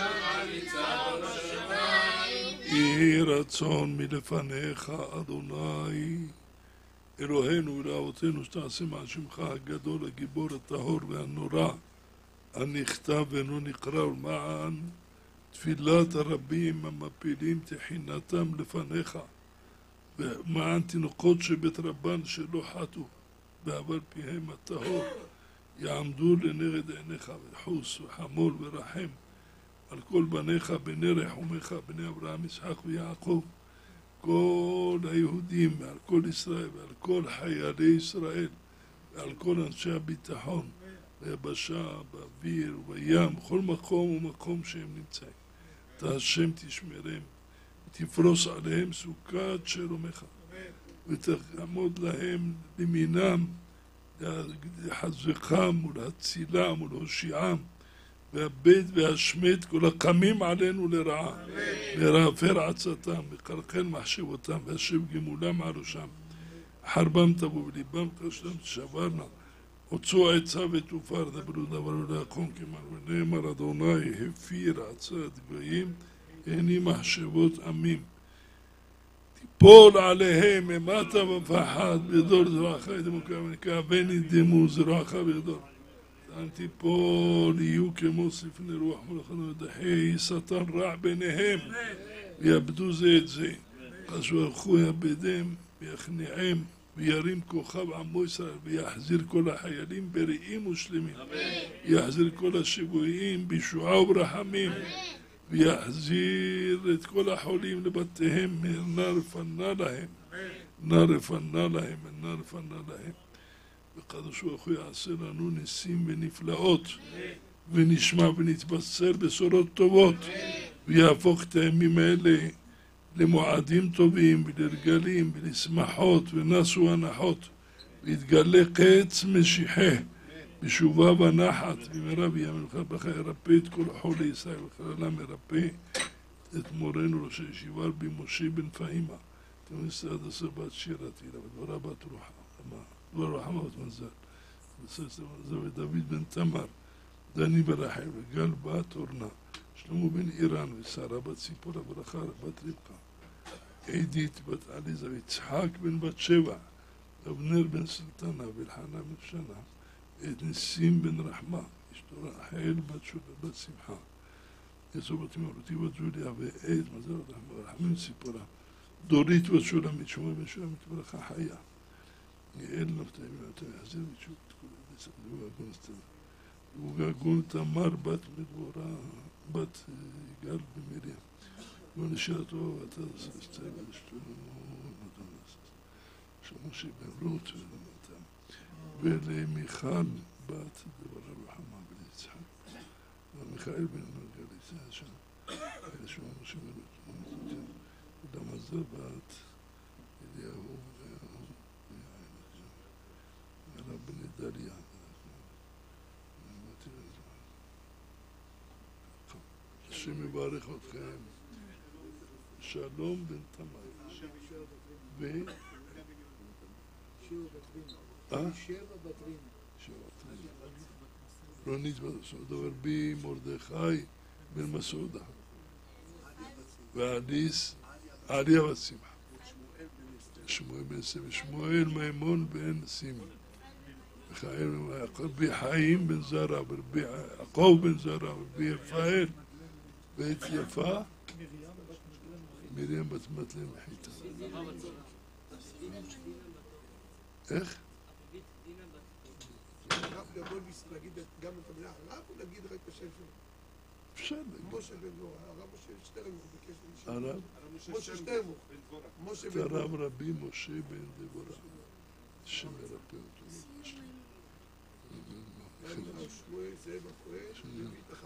יהי רצון מלפניך אדוני אלוהינו ולאבותינו שתעשה מעל שמך הגדול הגיבור הטהור והנורא הנכתב ואינו נקרא, ולמען תפילת הרבים המפילים תחינתם לפניך, ומען תינוקות שבית רבן שלא חטאו בעבר פיהם הטהור יעמדו לנגד עיניך וחוס וחמול ורחם על כל בניך בני רחומך בני אברהם יצחק ויעקב, כל היהודים ועל כל ישראל ועל כל חיילי ישראל ועל כל אנשי הביטחון ביבשה, באוויר ובים, בכל מקום ומקום שהם נמצאים. אתה השם תשמרם ותפרוס עליהם סוכת שלומך ותעמוד להם למינם לחזקם ולהצילם ולהושיעם והבד והשמד כל הקמים עלינו לרעה ורעפר עצתם וקלקל מחשבותם והשב גמולם על ראשם, חרבם תבוא וליבם קשתם תשברנה, הוצאו עצה ותופר דברו דבר ולא יקום כמר, ונאמר אדוני הפיר עצת גויים הני מחשבות עמים, תיפול עליהם אימתה ופחד בדור זרועך ידמוקה ונקעבני דמו זרועך בדור, תיפול יהיו כמו ספני רוח מלאכנו ודחי שטן רע ביניהם ויאבדו זה את זה, אז הלכו יאבדם ויכניעם וירים כוכב עמו ישראל ויחזיר כל החיילים בריאים ושלמים, ויחזיר כל השבויים בישועה וברחמים, ויחזיר את כל החולים לבתיהם, נא רפנה להם, נא רפנה להם, נא רפנה להם. וקדוש ברוך הוא יעשה לנו ניסים ונפלאות, ונשמע ונתבשר בשורות טובות, ויהפוך את הימים האלה למועדים טובים ולרגלים ולשמחות ונסו הנחות, ויתגלה קץ משיחה בשובה ונחת במהרה בימיך בך. ירפא את כל חולי ישראל וכללה מרפא את מורנו ראש הישיבה רבי משה בן פהימה תמס עד הסבת שירתי ודברה בת רוחמה דבר רוחמה בת מזל ודוד בן תמר, דני ברחל וגל בת אורנה, שלמה בן אירן ושרה בת ציפורה ברכה בת רבקה, עדית בת עליזה ויצחק בן בת שבע, אבנר בן סלטנה ואלחנה בן שנה, את ניסים בן רחמה, אשתו רחל בת שולה בת שמחה, יצאו בת מרותי בת ג'וליה ועד מזל רחמים ציפורה, דורית בת שולמית, שמואל בן שולמית ברכה חיה, יעל נפתלי ואתה יחזיר ותשוב את כל הדסק וגון תמר בת מדבורה בת גל במרים. ונשאתו ואתה ססטר שמושי בן רות ולמיכל בת דברה רוחמה בן יצחק ומיכאל בן מרגלית שם שהוא משה בן רות ודמזר בת אליהו הרב בן דליה השם יברך אתכם. שלום בן תמר. שבע בטרינה. רונית בת מסעודה ורבי מרדכי בן מסעודה ועליס עליה בת שמחה שמואל בן סמי שמואל מימון בן סימי רבי חיים בן זרע ורבי יעקב בן זרע ורבי יפאל בית יפה מרים בת מתלם חיטה. איך? הרב גדול להגיד גם את המילה הרב או להגיד רק בשם שלו? אפשר להגיד. משה בן דבורה, הרב משה שטרנבוך ביקש לשם. הרב? משה שטרנבוך. משה בן דבורה. הרב רבי משה בן דבורה שמרפא אותו. הרב שמואל זאב הכהן ובית אחר.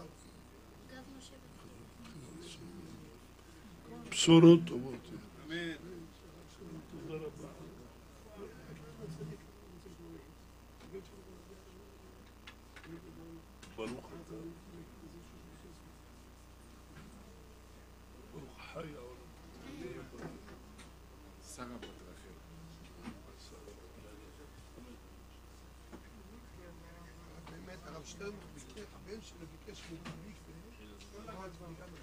בשורות טובות. אמן. תודה רבה. ברוך אתה. ברוך חי העולם. שרה בת רחל. באמת הרב שטרנבוך ביקש, הבן שלו ביקש ממקווה,